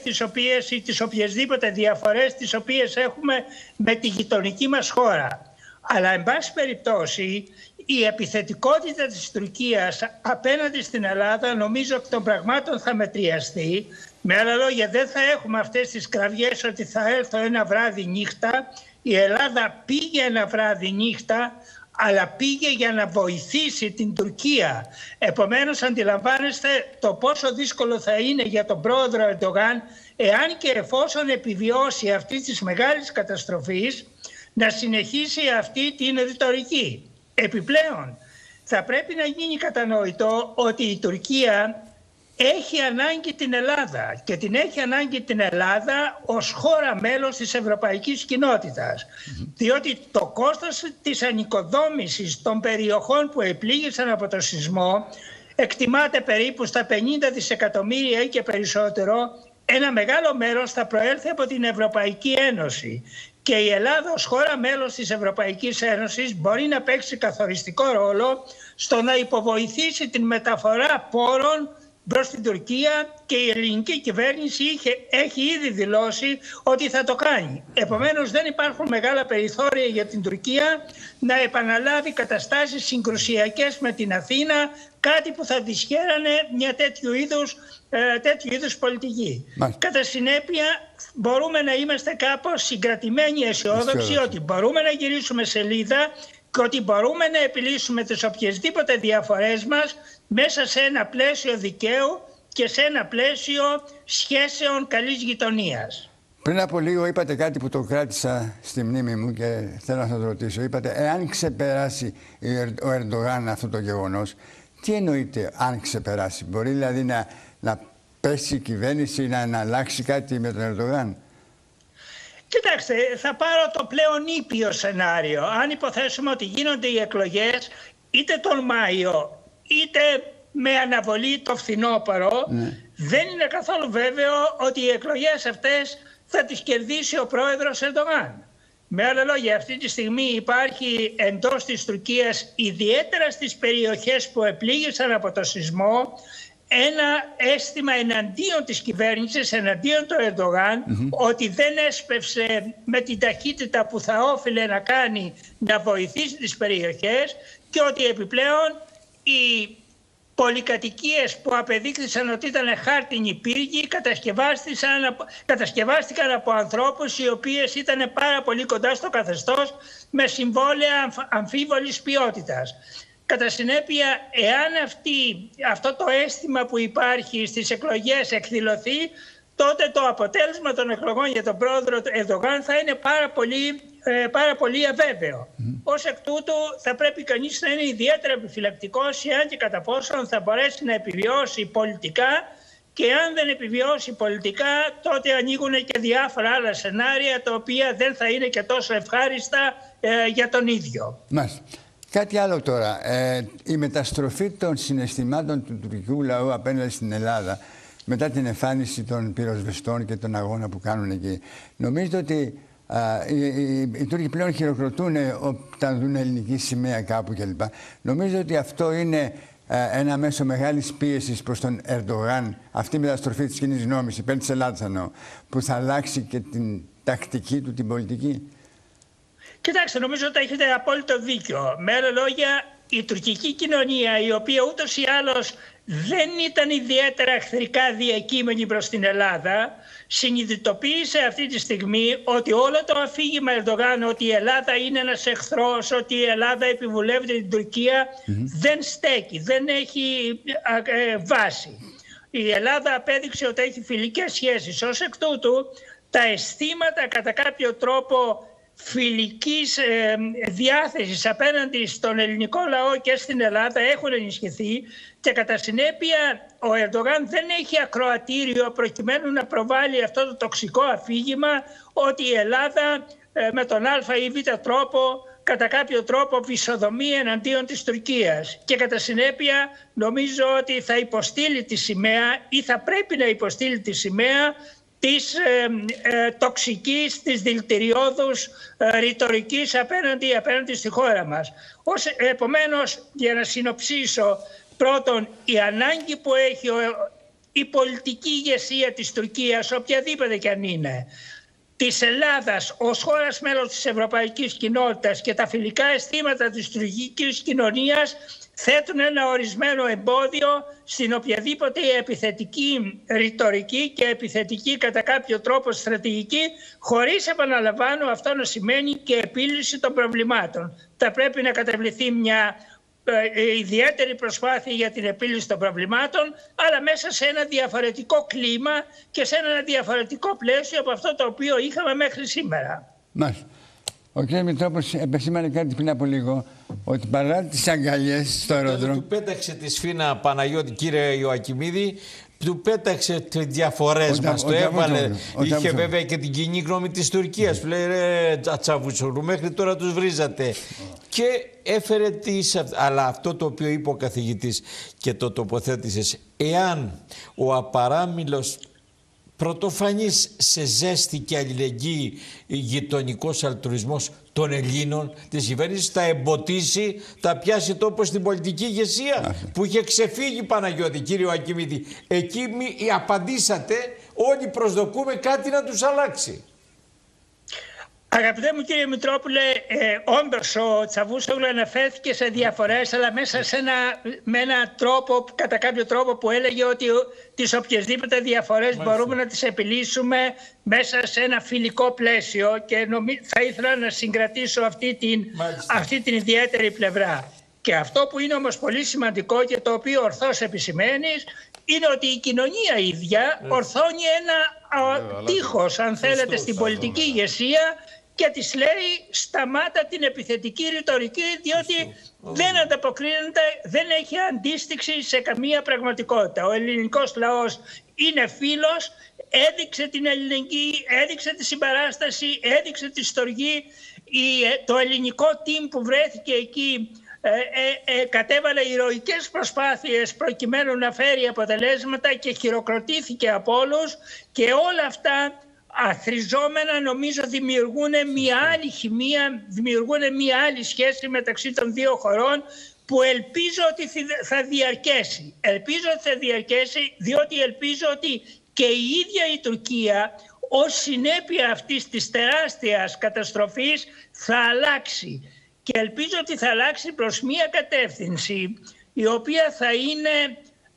τις οποιασδήποτε διαφορές τις οποίες έχουμε με τη γειτονική μας χώρα. Αλλά, εν πάση περιπτώσει, η επιθετικότητα της Τουρκίας απέναντι στην Ελλάδα νομίζω εκ των πραγμάτων θα μετριαστεί. Με άλλα λόγια, δεν θα έχουμε αυτές τις κραυγές ότι θα έρθω ένα βράδυ νύχτα. Η Ελλάδα πήγε ένα βράδυ νύχτα, αλλά πήγε για να βοηθήσει την Τουρκία. Επομένως, αντιλαμβάνεστε το πόσο δύσκολο θα είναι για τον πρόεδρο Ερντογάν, εάν και εφόσον επιβιώσει αυτή της μεγάλης καταστροφής, να συνεχίσει αυτή την ρητορική. Επιπλέον, θα πρέπει να γίνει κατανοητό ότι η Τουρκία έχει ανάγκη την Ελλάδα και την έχει ανάγκη την Ελλάδα ως χώρα μέλος της ευρωπαϊκής κοινότητας. Διότι το κόστος της ανοικοδόμησης των περιοχών που επλήγησαν από το σεισμό εκτιμάται περίπου στα 50 δισεκατομμύρια ή και περισσότερο. Ένα μεγάλο μέρος θα προέλθει από την Ευρωπαϊκή Ένωση. Και η Ελλάδα ως χώρα μέλος της Ευρωπαϊκής Ένωσης μπορεί να παίξει καθοριστικό ρόλο στο να υποβοηθήσει την μεταφορά πόρων προς την Τουρκία και η ελληνική κυβέρνηση έχει ήδη δηλώσει ότι θα το κάνει. Επομένως, δεν υπάρχουν μεγάλα περιθώρια για την Τουρκία να επαναλάβει καταστάσεις συγκρουσιακές με την Αθήνα, κάτι που θα δυσχέρανε μια τέτοιου είδους πολιτική. Κατά συνέπεια, μπορούμε να είμαστε κάπως συγκρατημένοι αισιόδοξοι ότι μπορούμε να γυρίσουμε σελίδα και ότι μπορούμε να επιλύσουμε τις οποιασδήποτε διαφορές μας μέσα σε ένα πλαίσιο δικαίου και σε ένα πλαίσιο σχέσεων καλής γειτονίας. Πριν από λίγο είπατε κάτι που το κράτησα στη μνήμη μου και θέλω να σας ρωτήσω. Είπατε, εάν ξεπεράσει ο Ερντογάν αυτό το γεγονός, τι εννοείται αν ξεπεράσει? Μπορεί δηλαδή να πέσει η κυβέρνηση, να αλλάξει κάτι με τον Ερντογάν? Κοιτάξτε, θα πάρω το πλέον ήπιο σενάριο. Αν υποθέσουμε ότι γίνονται οι εκλογές είτε τον Μάιο είτε με αναβολή το φθινόπωρο, δεν είναι καθόλου βέβαιο ότι οι εκλογές αυτές θα τις κερδίσει ο πρόεδρος Ερντογάν. Με άλλα λόγια, αυτή τη στιγμή υπάρχει εντός της Τουρκίας, ιδιαίτερα στις περιοχές που επλήγησαν από το σεισμό, ένα αίσθημα εναντίον της κυβέρνησης, εναντίον του Ερντογάν, ότι δεν έσπευσε με την ταχύτητα που θα όφιλε να κάνει να βοηθήσει τις περιοχές και ότι επιπλέον οι πολυκατοικίες που απεδείχθησαν ότι ήταν χάρτινοι πύργοι κατασκευάστηκαν από ανθρώπους οι οποίες ήταν πάρα πολύ κοντά στο καθεστώς με συμβόλαια αμφίβολης ποιότητας. Κατά συνέπεια, εάν αυτό το αίσθημα που υπάρχει στις εκλογές εκδηλωθεί, τότε το αποτέλεσμα των εκλογών για τον πρόεδρο Ερντογάν θα είναι πάρα πολύ αβέβαιο. Ως εκ τούτου θα πρέπει κανείς να είναι ιδιαίτερα επιφυλακτικός εάν και κατά πόσον θα μπορέσει να επιβιώσει πολιτικά και αν δεν επιβιώσει πολιτικά, τότε ανοίγουν και διάφορα άλλα σενάρια, τα οποία δεν θα είναι και τόσο ευχάριστα για τον ίδιο. Μάλιστα. Κάτι άλλο τώρα. Η μεταστροφή των συναισθημάτων του τουρκικού λαού απέναντι στην Ελλάδα μετά την εμφάνιση των πυροσβεστών και τον αγώνα που κάνουν εκεί. Νομίζετε ότι οι Τούρκοι πλέον χειροκροτούν όταν δουν ελληνική σημαία κάπου κλπ. Νομίζετε ότι αυτό είναι ένα μέσο μεγάλης πίεσης προς τον Ερντογάν, αυτή η μεταστροφή της κοινής γνώμης, υπέρ της Ελλάδας εννοώ, που θα αλλάξει και την τακτική του, την πολιτική? Κοιτάξτε, νομίζω ότι έχετε απόλυτο δίκιο. Με άλλα λόγια, η τουρκική κοινωνία, η οποία ούτως ή άλλως δεν ήταν ιδιαίτερα εχθρικά διακείμενη προς την Ελλάδα, συνειδητοποίησε αυτή τη στιγμή ότι όλο το αφήγημα Ερντογάν ότι η Ελλάδα είναι ένας εχθρός, ότι η Ελλάδα επιβουλεύεται την Τουρκία, δεν στέκει, δεν έχει βάση. Η Ελλάδα απέδειξε ότι έχει φιλικές σχέσεις. Ως εκ τούτου, τα αισθήματα κατά κάποιο τρόπο φιλικής διάθεσης απέναντι στον ελληνικό λαό και στην Ελλάδα έχουν ενισχυθεί και κατά συνέπεια ο Ερντογάν δεν έχει ακροατήριο προκειμένου να προβάλλει αυτό το τοξικό αφήγημα ότι η Ελλάδα με τον α ή β τρόπο κατά κάποιο τρόπο βυσοδομεί εναντίον της Τουρκίας και κατά συνέπεια νομίζω ότι θα υποστείλει τη σημαία ή θα πρέπει να υποστείλει τη σημαία της τοξικής, της δηλητηριώδους ρητορικής απέναντι στη χώρα μας. Επομένως, για να συνοψίσω, πρώτον, η ανάγκη που έχει η πολιτική ηγεσία της Τουρκίας, οποιαδήποτε κι αν είναι, της Ελλάδας ως χώρας μέλος της Ευρωπαϊκής Κοινότητας και τα φιλικά αισθήματα της τουρκικής κοινωνίας θέτουν ένα ορισμένο εμπόδιο στην οποιαδήποτε επιθετική ρητορική και επιθετική κατά κάποιο τρόπο στρατηγική, χωρίς, επαναλαμβάνω, αυτό να σημαίνει και επίλυση των προβλημάτων. Θα πρέπει να καταβληθεί μια ιδιαίτερη προσπάθεια για την επίλυση των προβλημάτων, αλλά μέσα σε ένα διαφορετικό κλίμα και σε ένα διαφορετικό πλαίσιο από αυτό το οποίο είχαμε μέχρι σήμερα. Μάλιστα. Ο κ. Μητρόπουλος επεσήμανε κάτι πριν από λίγο, ότι παρά τις αγκαλιές στο αεροδρόμιο... Του πέταξε τη σφήνα Παναγιώτη, κύριε Ιωακημίδη, του πέταξε τις διαφορές μας, το έβαλε. Είχε βέβαια και την κοινή γνώμη της Τουρκίας, που λέει ρε Τσαβούσογλου, μέχρι τώρα τους βρίζατε. Και έφερε αλλά αυτό το οποίο είπε ο καθηγητής και το τοποθέτησες, εάν ο απαράμιλος πρωτοφανής σε ζέστη και αλληλεγγύη γειτονικός αλτρουισμός των Ελλήνων της κυβέρνησης θα εμποτίσει, θα πιάσει τόπο στην πολιτική ηγεσία που είχε ξεφύγει, Παναγιώτη, κύριο Ακιμίδη. Εκεί απαντήσατε, όλοι προσδοκούμε κάτι να τους αλλάξει. Αγαπητέ μου κύριε Μητρόπουλε, όντως ο Τσαβούσογλου αναφέρθηκε σε διαφορές, αλλά μέσα με ένα τρόπο, κατά κάποιο τρόπο που έλεγε ότι τις οποιασδήποτε διαφορές μπορούμε να τις επιλύσουμε μέσα σε ένα φιλικό πλαίσιο και θα ήθελα να συγκρατήσω αυτή την ιδιαίτερη πλευρά. Και αυτό που είναι όμως πολύ σημαντικό και το οποίο ορθώς επισημαίνεις είναι ότι η κοινωνία ίδια ορθώνει ένα τείχος, αν θέλετε, στην πολιτική ηγεσία και της λέει σταμάτα την επιθετική ρητορική, διότι δεν ανταποκρίνεται, δεν έχει αντίστοιξη σε καμία πραγματικότητα. Ο ελληνικός λαός είναι φίλος, έδειξε την ελληνική, έδειξε τη συμπαράσταση, έδειξε τη στοργή. Το ελληνικό team που βρέθηκε εκεί κατέβαλε ηρωικές προσπάθειες προκειμένου να φέρει αποτελέσματα και χειροκροτήθηκε από όλους, και όλα αυτά αθροιζόμενα νομίζω δημιουργούν μια άλλη χημεία, δημιουργούν μια άλλη σχέση μεταξύ των δύο χωρών που ελπίζω ότι θα διαρκέσει. Ελπίζω ότι θα διαρκέσει διότι ελπίζω ότι και η ίδια η Τουρκία ως συνέπεια αυτής της τεράστιας καταστροφής θα αλλάξει. Και ελπίζω ότι θα αλλάξει προς μια κατεύθυνση η οποία θα είναι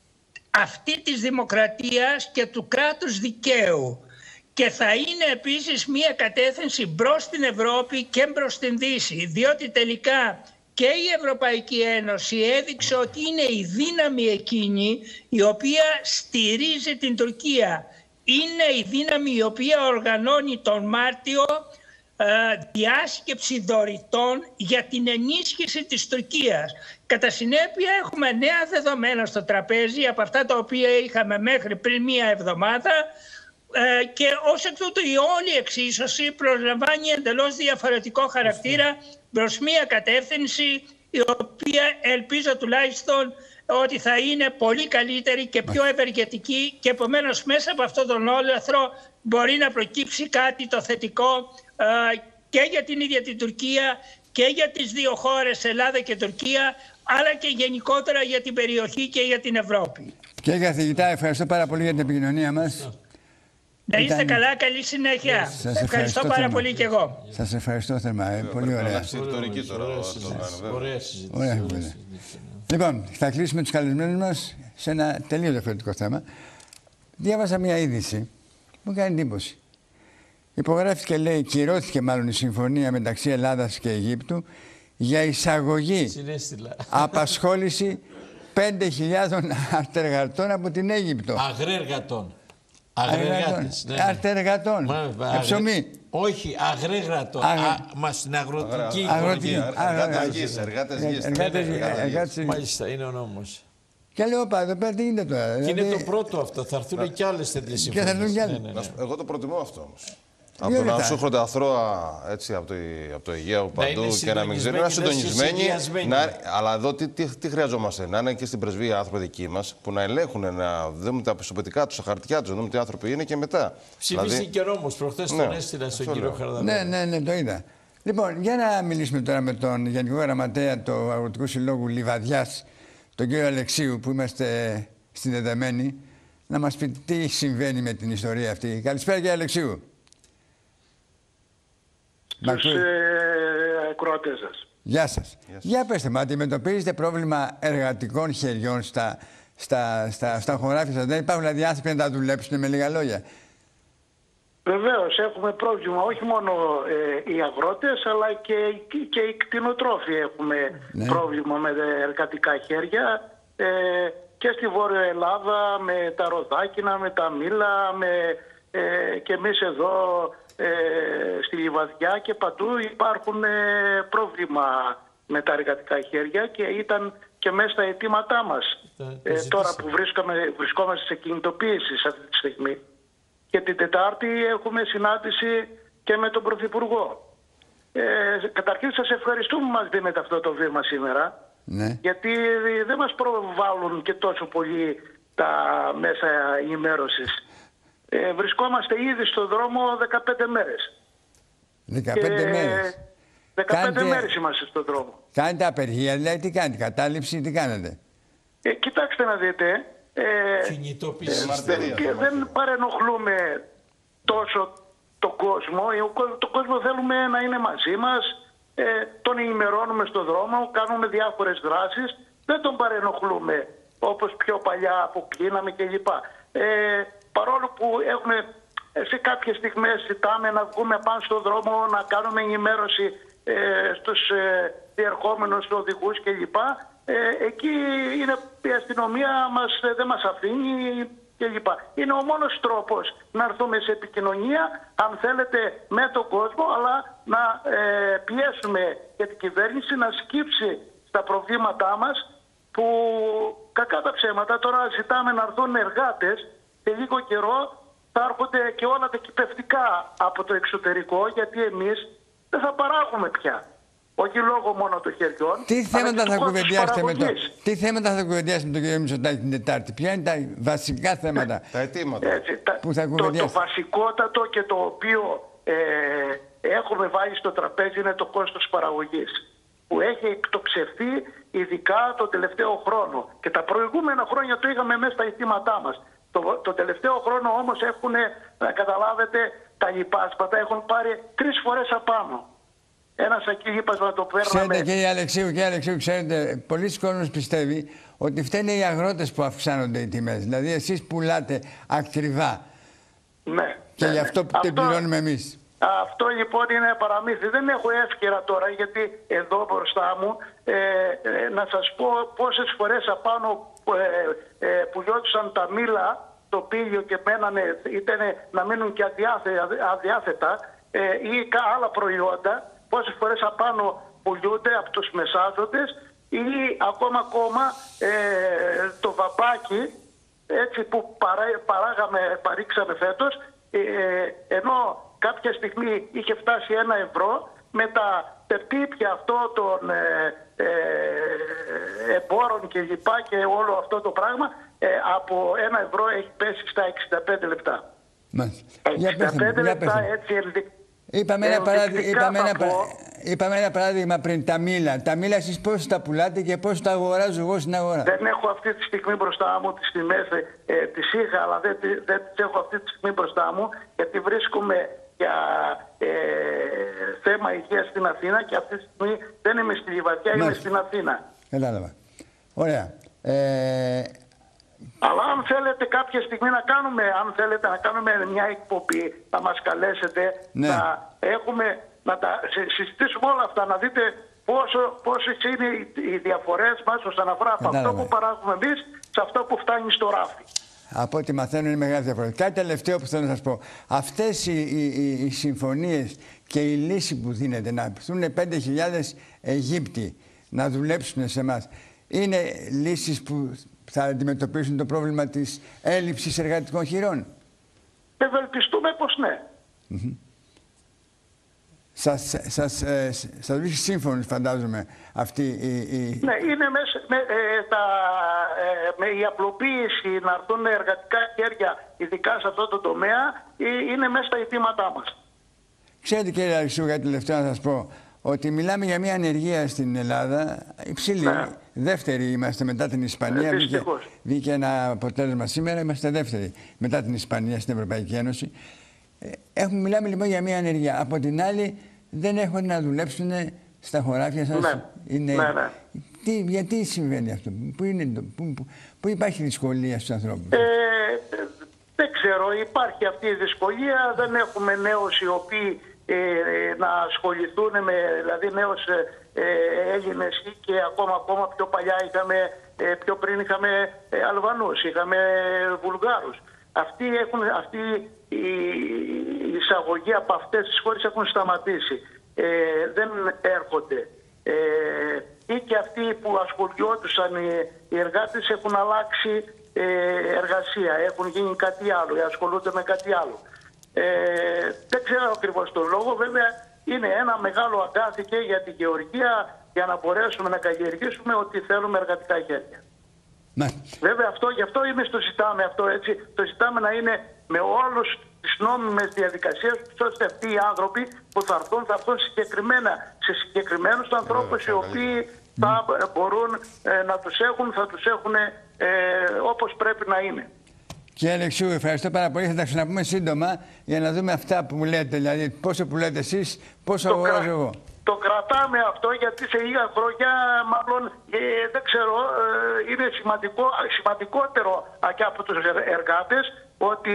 αυτή της δημοκρατίας και του κράτους δικαίου. Και θα είναι επίσης μια κατεύθυνση μπρος στην Ευρώπη και μπρος στην Δύση. Διότι τελικά και η Ευρωπαϊκή Ένωση έδειξε ότι είναι η δύναμη εκείνη η οποία στηρίζει την Τουρκία. Είναι η δύναμη η οποία οργανώνει τον Μάρτιο διάσκεψη δωρητών για την ενίσχυση της Τουρκίας. Κατά συνέπεια έχουμε νέα δεδομένα στο τραπέζι από αυτά τα οποία είχαμε μέχρι πριν μία εβδομάδα και ως εκ τούτου η όλη εξίσωση προσλαμβάνει εντελώς διαφορετικό χαρακτήρα προς μία κατεύθυνση η οποία ελπίζω τουλάχιστον ότι θα είναι πολύ καλύτερη και πιο ευεργετική και επομένως μέσα από αυτόν τον όλεθρο μπορεί να προκύψει κάτι το θετικό και για την ίδια την Τουρκία και για τις δύο χώρες Ελλάδα και Τουρκία, αλλά και γενικότερα για την περιοχή και για την Ευρώπη. Κύριε καθηγητά, ευχαριστώ πάρα πολύ για την επικοινωνία μας. Να είστε καλά, καλή συνέχεια. Σας ευχαριστώ πάρα πολύ και εγώ. Σας ευχαριστώ θερμά, πολύ ωραία. Ωραία συζήτηση. Λοιπόν, θα κλείσουμε τους καλεσμένους μας σε ένα τελείως διαφορετικό θέμα. Διάβασα μια είδηση που μου κάνει εντύπωση. Υπογράφηκε, λέει, κυρώθηκε μάλλον η συμφωνία μεταξύ Ελλάδας και Αιγύπτου για εισαγωγή απασχόληση 5.000 αρτεργατών από την Αίγυπτο. Αγρέργατων. Αγρέργατες. Αρτεργατών. Ψωμί. Όχι, αγρέγρατο. Μα στην αγροτική οικονομία. Εργάτες γης. Μάλιστα, είναι ο νόμος. Και λέω εδώ πέρα τι γίνεται τώρα. Και είναι το πρώτο αυτό. Θα έρθουν και άλλες τέτοιες συμφωνίες. Εγώ το προτιμώ αυτό όμως. Από το να σου έρχονται αθρώα έτσι, από το Αιγαίο παντού και να μην ξέρουν, να συντονισμένοι. Αλλά εδώ τι χρειαζόμαστε, να είναι και στην πρεσβεία άνθρωποι δικοί μας που να ελέγχουν, να δούμε τα πιστοποιητικά τους, τα χαρτιά τους, να δούμε τι άνθρωποι είναι και μετά. Ψηφίσει και νόμος. Προχθές τον έστειλα στον κύριο Χαρδαβέλη. Ναι, το είδα. Λοιπόν, για να μιλήσουμε τώρα με τον Γενικό Γραμματέα του Αγροτικού Συλλόγου Λιβαδιάς, τον κύριο Αλεξίου, που είμαστε συνδεδεμένοι, να μας πει τι συμβαίνει με την ιστορία αυτή. Καλησπέρα, κύριε Αλεξίου. Τους ακροατές σας. Γεια σας. Για πέστε μου, αντιμετωπίζετε πρόβλημα εργατικών χεριών στα χωράφια σας? Δεν υπάρχουν δηλαδή άνθρωποι να τα δουλέψουν, με λίγα λόγια? Βεβαίως έχουμε πρόβλημα, όχι μόνο οι αγρότες αλλά και οι κτηνοτρόφοι έχουμε πρόβλημα με εργατικά χέρια και στη Βόρεια Ελλάδα με τα ροδάκινα, με τα μήλα, και εμείς εδώ στη Λιβαδιά και παντού υπάρχουν πρόβλημα με τα εργατικά χέρια και ήταν και μέσα στα αιτήματά μας τώρα που βρισκόμαστε σε κινητοποίηση αυτή τη στιγμή. Και την Τετάρτη έχουμε συνάντηση και με τον Πρωθυπουργό. Καταρχήν σας ευχαριστούμε που μας δίνετε αυτό το βήμα σήμερα, γιατί δεν μας προβάλλουν και τόσο πολύ τα μέσα ενημέρωσης. Βρισκόμαστε ήδη στον δρόμο 15 μέρες. 15 μέρες. 15 μέρες είμαστε στον δρόμο. Κάνετε απεργία, δηλαδή τι κάνετε, κατάληψη, τι κάνετε? Κοιτάξτε να δείτε. Κινητοποίηση. Δεν παρενοχλούμε τόσο τον κόσμο. Τον κόσμο θέλουμε να είναι μαζί μας. Τον ενημερώνουμε στον δρόμο, κάνουμε διάφορες δράσεις. Δεν τον παρενοχλούμε όπως πιο παλιά αποκλίναμε κλπ. Παρόλο που έχουμε σε κάποιες στιγμές ζητάμε να βγούμε πάνω στον δρόμο, να κάνουμε ενημέρωση στους διερχόμενους οδηγούς κλπ. Εκεί είναι η αστυνομία δεν μας αφήνει κλπ. Είναι ο μόνος τρόπος να έρθουμε σε επικοινωνία, αν θέλετε, με τον κόσμο, αλλά να πιέσουμε για την κυβέρνηση να σκύψει στα προβλήματά μας, που κακά τα ψέματα τώρα ζητάμε να έρθουν εργάτες. Σε λίγο καιρό θα έρχονται και όλα τα κυπευτικά από το εξωτερικό, γιατί εμείς δεν θα παράγουμε πια. Όχι λόγω μόνο των χεριών. Τι θέματα θα κουβεντιάσετε με τον κύριο Μητσοτάκη την Τετάρτη? Ποια είναι τα βασικά θέματα? Τα αιτήματα που θα κουβεντιάσετε? Το βασικότατο και το οποίο έχουμε βάλει στο τραπέζι είναι το κόστος παραγωγής, που έχει εκτοξευθεί ειδικά το τελευταίο χρόνο. Και τα προηγούμενα χρόνια το είχαμε μέσα στα αιτήματά μας. Το τελευταίο χρόνο όμως έχουν, να καταλάβετε, τα λιπάσματα έχουν πάρει 3 φορές απάνω. Ένα σακί λίπασμα το παίρναμε. Ξέρετε, κύριε Αλεξίου, ξέρετε, πολλοί κόσμος πιστεύει ότι φταίνε οι αγρότες που αυξάνονται οι τιμές. Δηλαδή εσείς πουλάτε ακριβά. Ναι. Και γι' αυτό που πληρώνουμε εμείς. Αυτό λοιπόν είναι παραμύθι. Δεν έχω εύκαιρα τώρα, γιατί εδώ μπροστά μου να σας πω πόσες φορές απάνω πουλιόντουσαν τα μήλα στο πήλιο και μένανε, ήταν να μείνουν και αδιάθετα ή άλλα προϊόντα. Πόσες φορές απάνω πουλιούνται από τους μεσάζοντες. ή ακόμα το βαμπάκι, έτσι, που παρήξαμε φέτος, ενώ κάποια στιγμή είχε φτάσει 1 ευρώ, με τα τερτύπια αυτό των εμπόρων και λοιπά και όλο αυτό το πράγμα, από 1 ευρώ έχει πέσει στα 65 λεπτά. 65 λεπτά, έτσι ενδεικτικά. Είπαμε ένα παράδειγμα πριν, τα μήλα. Τα μήλα εσείς πώς τα πουλάτε και πώς τα αγοράζω εγώ στην αγορά? Δεν έχω αυτή τη στιγμή μπροστά μου τις τιμές, τις είχα, αλλά δεν τις έχω αυτή τη στιγμή μπροστά μου, γιατί βρίσκομαι για θέμα υγείας στην Αθήνα και αυτή τη στιγμή δεν είμαι στη Λιβαδιά, είμαι στην Αθήνα. Κατάλαβα. Ωραία. Αλλά αν θέλετε κάποια στιγμή να κάνουμε μια εκπομπή, θα μας καλέσετε, ναι, να τα συζητήσουμε όλα αυτά, να δείτε πόσες είναι οι διαφορές μας όσον αφορά από αυτό που παράγουμε εμείς σε αυτό που φτάνει στο ράφι. Από ό,τι μαθαίνω είναι μεγάλη διαφορά. Κάτι τελευταίο που θέλω να σας πω. Αυτές οι συμφωνίες και η λύση που δίνεται να έρθουν 5.000 Αιγύπτιοι να δουλέψουν σε εμάς, είναι λύσεις που θα αντιμετωπίσουν το πρόβλημα της έλλειψης εργατικών χειρών? Ευελπιστούμε πως ναι. Σας βρίσκει σύμφωνος, φαντάζομαι, αυτή η... Ναι, είναι η απλοποίηση, να έρθουν εργατικά χέρια, ειδικά σε αυτό το τομέα, είναι μέσα στα αιτήματά μας. Ξέρετε, κύριε Αλεξίου, κάτι τελευταίο να σας πω, ότι μιλάμε για μια ανεργία στην Ελλάδα υψηλή. Ναι. Δεύτερη είμαστε μετά την Ισπανία. Βγήκε ένα αποτέλεσμα σήμερα, είμαστε δεύτεροι μετά την Ισπανία στην Ευρωπαϊκή Ένωση. Μιλάμε λοιπόν για μια ανεργία. Από την άλλη, δεν έχουν να δουλέψουν στα χωράφια σας. Ναι. Γιατί συμβαίνει αυτό, πού υπάρχει δυσκολία στους ανθρώπους? Δεν ξέρω, υπάρχει αυτή η δυσκολία. Δεν έχουμε νέους οι οποίοι να ασχοληθούν δηλαδή νέους Έλληνες, και ακόμα πιο παλιά πιο πριν είχαμε Αλβανούς, είχαμε Βουλγάρους. Αυτή η εισαγωγή από αυτές τις χώρες έχουν σταματήσει. Δεν έρχονται. Ή και αυτοί που ασχολιόντουσαν οι εργάτες έχουν αλλάξει εργασία, έχουν γίνει κάτι άλλο, ασχολούνται με κάτι άλλο. Δεν ξέρω ακριβώς τον λόγο. Βέβαια είναι ένα μεγάλο αγκάθι και για την γεωργία, για να μπορέσουμε να καλλιεργήσουμε ότι θέλουμε εργατικά χέρια. Ναι. Βέβαια γι' αυτό το ζητάμε αυτό, έτσι. Το ζητάμε να είναι με όλους τις νόμιμες διαδικασίες, ώστε αυτοί οι άνθρωποι που θα έρθουν σε συγκεκριμένους ανθρώπους, οι οποίοι θα μπορούν να τους έχουν, θα τους έχουν όπως πρέπει να είναι. Κύριε Αλεξίου, ευχαριστώ πάρα πολύ. Θα τα ξαναπούμε σύντομα για να δούμε αυτά που μου λέτε. Δηλαδή, πόσο πουλάτε εσείς, πόσο αγοράζω εγώ. Το κρατάμε αυτό, γιατί σε λίγα χρόνια, μάλλον δεν ξέρω, είναι σημαντικότερο και από τους εργάτες, ότι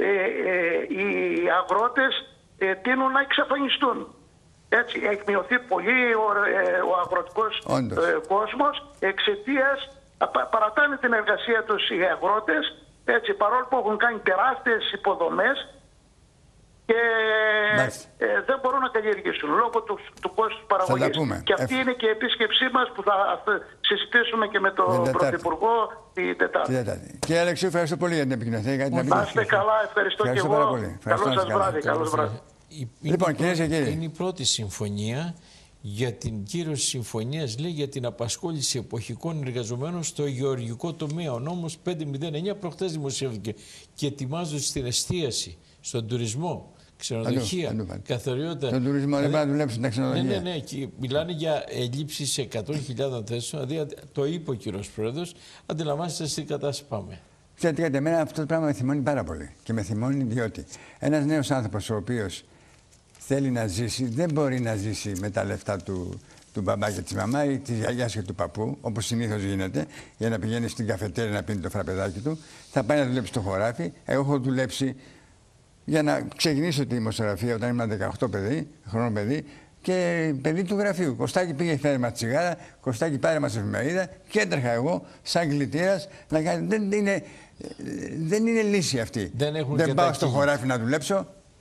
οι αγρότες τείνουν να εξαφανιστούν. Έτσι, έχει μειωθεί πολύ ο αγροτικός κόσμος εξαιτίας, παρατάνε την εργασία τους οι αγρότες, έτσι, παρόλο που έχουν κάνει τεράστιες υποδομές και δεν μπορούν να καλλιεργήσουν λόγω του κόστους παραγωγής. Και αυτή είναι και η επίσκεψή μας που θα συζητήσουμε και με τον Πρωθυπουργό την Τετάρτη. Κύριε Αλεξίου, ευχαριστώ πολύ για την επικοινωνία. Να είστε καλά, ευχαριστώ και εγώ. Καλό σας βράδυ. Λοιπόν, κυρίες και κύριοι, είναι η πρώτη συμφωνία. Για την κύρωση συμφωνίας, λέει, για την απασχόληση εποχικών εργαζομένων στο γεωργικό τομέα. Ο νόμος 509 προχτές δημοσιεύτηκε και ετοιμάζονται στην εστίαση, στον τουρισμό, ξενοδοχεία, καθαριότητα. Στον τουρισμό δεν πάνε να δουλέψουν τα ξενοδοχεία. Ναι, και μιλάνε για ελλείψεις 100.000 θέσεων. Δηλαδή, το είπε ο κύριος Πρόεδρος, αντιλαμβάνεστε στην κατάσταση πάμε. Ξέρετε κάτι, εμένα αυτό το πράγμα με θυμώνει πάρα πολύ. Και με θυμώνει διότι ένας νέος άνθρωπος ο οποίος θέλει να ζήσει, δεν μπορεί να ζήσει με τα λεφτά του μπαμπά και της μαμά ή της γιαγιάς και του παππού, όπως συνήθως γίνεται, για να πηγαίνει στην καφετέρια να πίνει το φραπεδάκι του. Θα πάει να δουλέψει στο χωράφι. Εγώ έχω δουλέψει για να ξεκινήσω τη δημοσιογραφία όταν ήμουν 18 χρονών παιδί, και παιδί του γραφείου. Κωστάκι πήγε φέρει μας τσιγάρα, Κωστάκι πάρε μας εφημερίδα και έτρεχα εγώ σαν κλητήρας να κάνω. Δεν είναι λύση αυτή. Δεν πάω στο χωράφι να δουλέψω.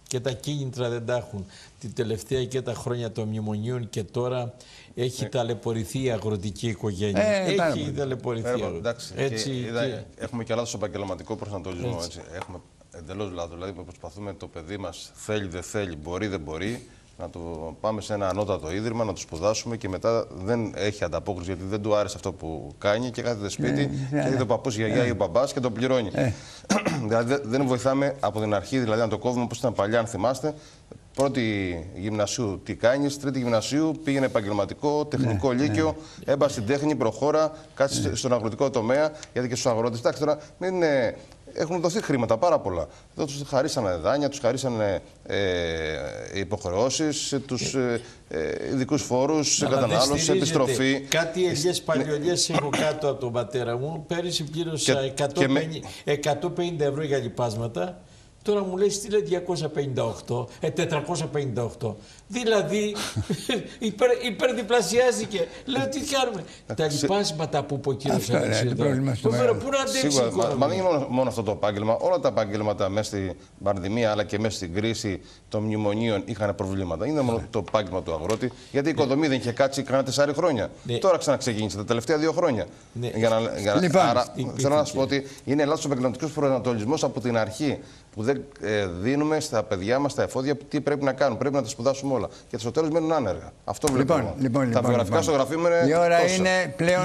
και τα κίνητρα δεν τα έχουν. Την τελευταία και τα χρόνια των μνημονίων και τώρα έχει ταλαιπωρηθεί η αγροτική οικογένεια. Έχει ταλαιπωρηθεί. Έχουμε και λάθος επαγγελματικό προσανατολισμό. Έχουμε εντελώς λάθος. Δηλαδή προσπαθούμε το παιδί μας θέλει, δεν θέλει, μπορεί, δεν μπορεί, να το πάμε σε ένα ανώτατο ίδρυμα, να το σπουδάσουμε και μετά δεν έχει ανταπόκριση γιατί δεν του άρεσε αυτό που κάνει και κάθεται σπίτι και έχει ο παππούς, η γιαγιά ή ο μπαμπάς και το πληρώνει. Δηλαδή δεν βοηθάμε από την αρχή, δηλαδή να το κόβουμε όπως ήταν παλιά, αν θυμάστε. Πρώτη γυμνασίου τι κάνεις, τρίτη γυμνασίου πήγαινε επαγγελματικό, τεχνικό λύκειο, έμπα στην τέχνη, προχώρα, κάτσε στον αγροτικό τομέα. Γιατί και στους αγρότες, εντάξει τώρα, έχουν δοθεί χρήματα πάρα πολλά. Εδώ τους χαρίσανε δάνεια, τους χαρίσανε υποχρεώσεις, τους ειδικούς φόρους, κατανάλωση, επιστροφή. Κάτι ελιές παλιολιές έχω κάτω από τον πατέρα μου. Πέρυσι πλήρωσα 150 ευρώ για λιπάσματα. Τώρα μου λέει στείλε 458. Δηλαδή υπερδιπλασιάστηκε. Λέω τι κάνουμε. Τα λιπάσματα που είπε ο κύριος Αλέξης. Πού να αντέξει η οικονομία. Μα δεν είναι μόνο αυτό το επάγγελμα. Όλα τα επάγγελματα μέσα στην πανδημία αλλά και μέσα στην κρίση των μνημονίων είχαν προβλήματα. Είναι μόνο το επάγγελμα του αγρότη. Γιατί η οικοδομή δεν είχε κάτσει κανένα 4 χρόνια. Τώρα ξαναξεκίνησε τα τελευταία 2 χρόνια. Άρα θέλω να σα πω ότι είναι λάθος ο επαγγελματικός προσανατολισμός από την αρχή. Που δεν δίνουμε στα παιδιά μας, στα εφόδια, τι πρέπει να κάνουν. Πρέπει να τα σπουδάσουμε όλα. Και στο τέλος μένουν άνεργα. Αυτό βλέπουμε. Τα βιογραφικά στο γραφείο μου είναι. Η ώρα είναι πλέον.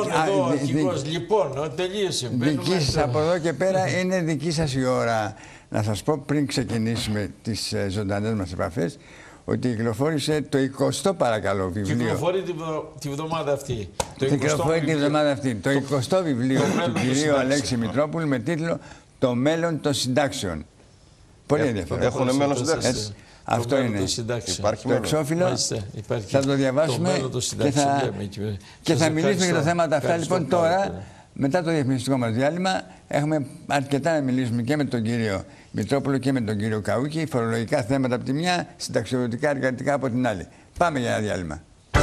Τελείωσε. Δική σας από εδώ και πέρα είναι δική σας η ώρα. Να σας πω πριν ξεκινήσουμε τις ζωντανές μας επαφές ότι κυκλοφόρησε το 20ο παρακαλώ βιβλίο. Κυκλοφορεί τη βδομάδα αυτή. Κυκλοφορεί τη βδομάδα αυτή. Το 20ο βιβλίο του κυρίου Αλέξη Μητρόπουλου με τίτλο «Το μέλλον των συντάξεων». Πολύ ενδιαφέρον. Έχουν μέλλον συντάξεις. Αυτό είναι. Υπάρχει το εξώφυλλο. Θα το διαβάσουμε και θα μιλήσουμε για τα θέματα αυτά. Λοιπόν, τώρα, μετά το διαφημιστικό μας διάλειμμα, έχουμε αρκετά να μιλήσουμε και με τον κύριο Μητρόπουλο και με τον κύριο Καούκη. Φορολογικά θέματα από τη μια, συνταξιοδοτικά εργατικά από την άλλη. Πάμε για ένα διάλειμμα.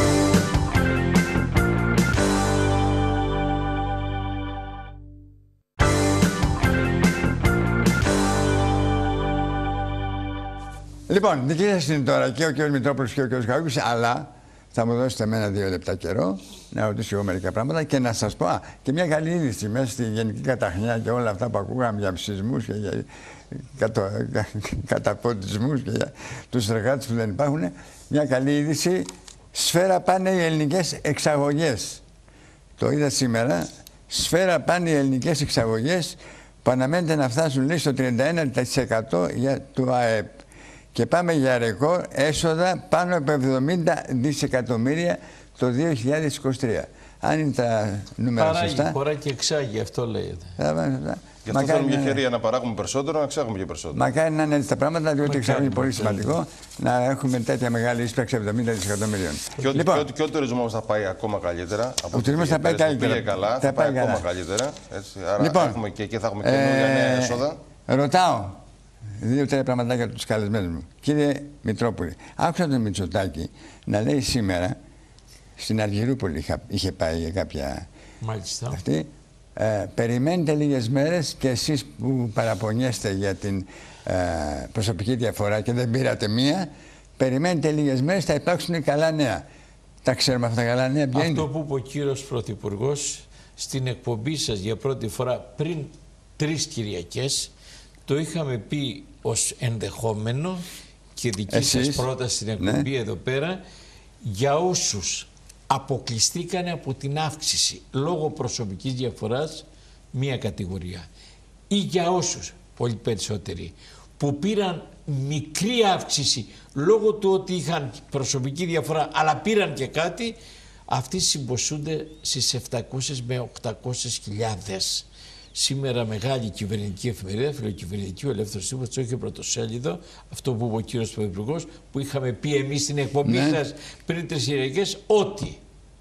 Λοιπόν, δική σας είναι τώρα και ο κ. Μητρόπουλος και ο κ. Καούκης, αλλά θα μου δώσετε εμένα 2 λεπτά καιρό να ρωτήσω εγώ μερικά πράγματα και να σας πω και μια καλή είδηση μέσα στη γενική καταχνιά και όλα αυτά που ακούγαμε για ψησμούς και για καταποντισμούς και για τους εργάτες που δεν υπάρχουν. Μια καλή είδηση, σφαίρα πάνε οι ελληνικές εξαγωγές. Το είδα σήμερα, σφαίρα πάνε οι ελληνικές εξαγωγές που αναμένεται να φτάσουν λέει στο 31% του ΑΕΠ. Και πάμε για ρεκόρ έσοδα πάνω από 70 δισεκατομμύρια το 2023. Αν είναι τα νούμερα σωστά. Παράγει και εξάγει, αυτό λέγεται. Γι' αυτό θέλουμε μια ευκαιρία να παράγουμε περισσότερο, να εξάγουμε και περισσότερο. Μακάρι να είναι έτσι τα πράγματα, διότι εξάγουμε πολύ σημαντικό να έχουμε τέτοια μεγάλη ίσπραξη 70 δισεκατομμυρίων. Και ο τουρισμός θα πάει ακόμα καλύτερα. Ο τουρισμός θα πάει καλύτερα. Θα πάει ακόμα καλύτερα. Άρα έχουμε και εκεί θα έχουμε καινούργια νέα έσοδα. Ρωτάω. 2-3 πραγματάκια για τους καλεσμένους μου. Κύριε Μητρόπουλε, άκουσα τον Μητσοτάκη να λέει σήμερα στην Αργυρούπολη είχε πάει για κάποια. Μάλιστα. Αυτή. Περιμένετε λίγες μέρες και εσείς που παραπονιέστε για την προσωπική διαφορά και δεν πήρατε μία, περιμένετε λίγες μέρες, θα υπάρξουν καλά νέα. Τα ξέρουμε αυτά τα καλά νέα. Αυτό που είπε ο κύριος Πρωθυπουργός στην εκπομπή σας για πρώτη φορά πριν 3 Κυριακές. Το είχαμε πει ως ενδεχόμενο και δική σας πρόταση στην εκπομπή εδώ πέρα για όσους αποκλειστήκανε από την αύξηση λόγω προσωπικής διαφοράς μία κατηγορία ή για όσους, πολύ περισσότεροι, που πήραν μικρή αύξηση λόγω του ότι είχαν προσωπική διαφορά αλλά πήραν και κάτι, αυτοί συμποσούνται στις 700 με 800 χιλιάδες. Σήμερα μεγάλη κυβερνητική εφημερίδα, φιλοκυβερνητική, ο Ελεύθερος Τύπος, το είχε πρωτοσέλιδο, αυτό που είπε ο κύριος Πρωθυπουργός, που είχαμε πει εμείς στην εκπομπή σας πριν 3 Κυριακές, ότι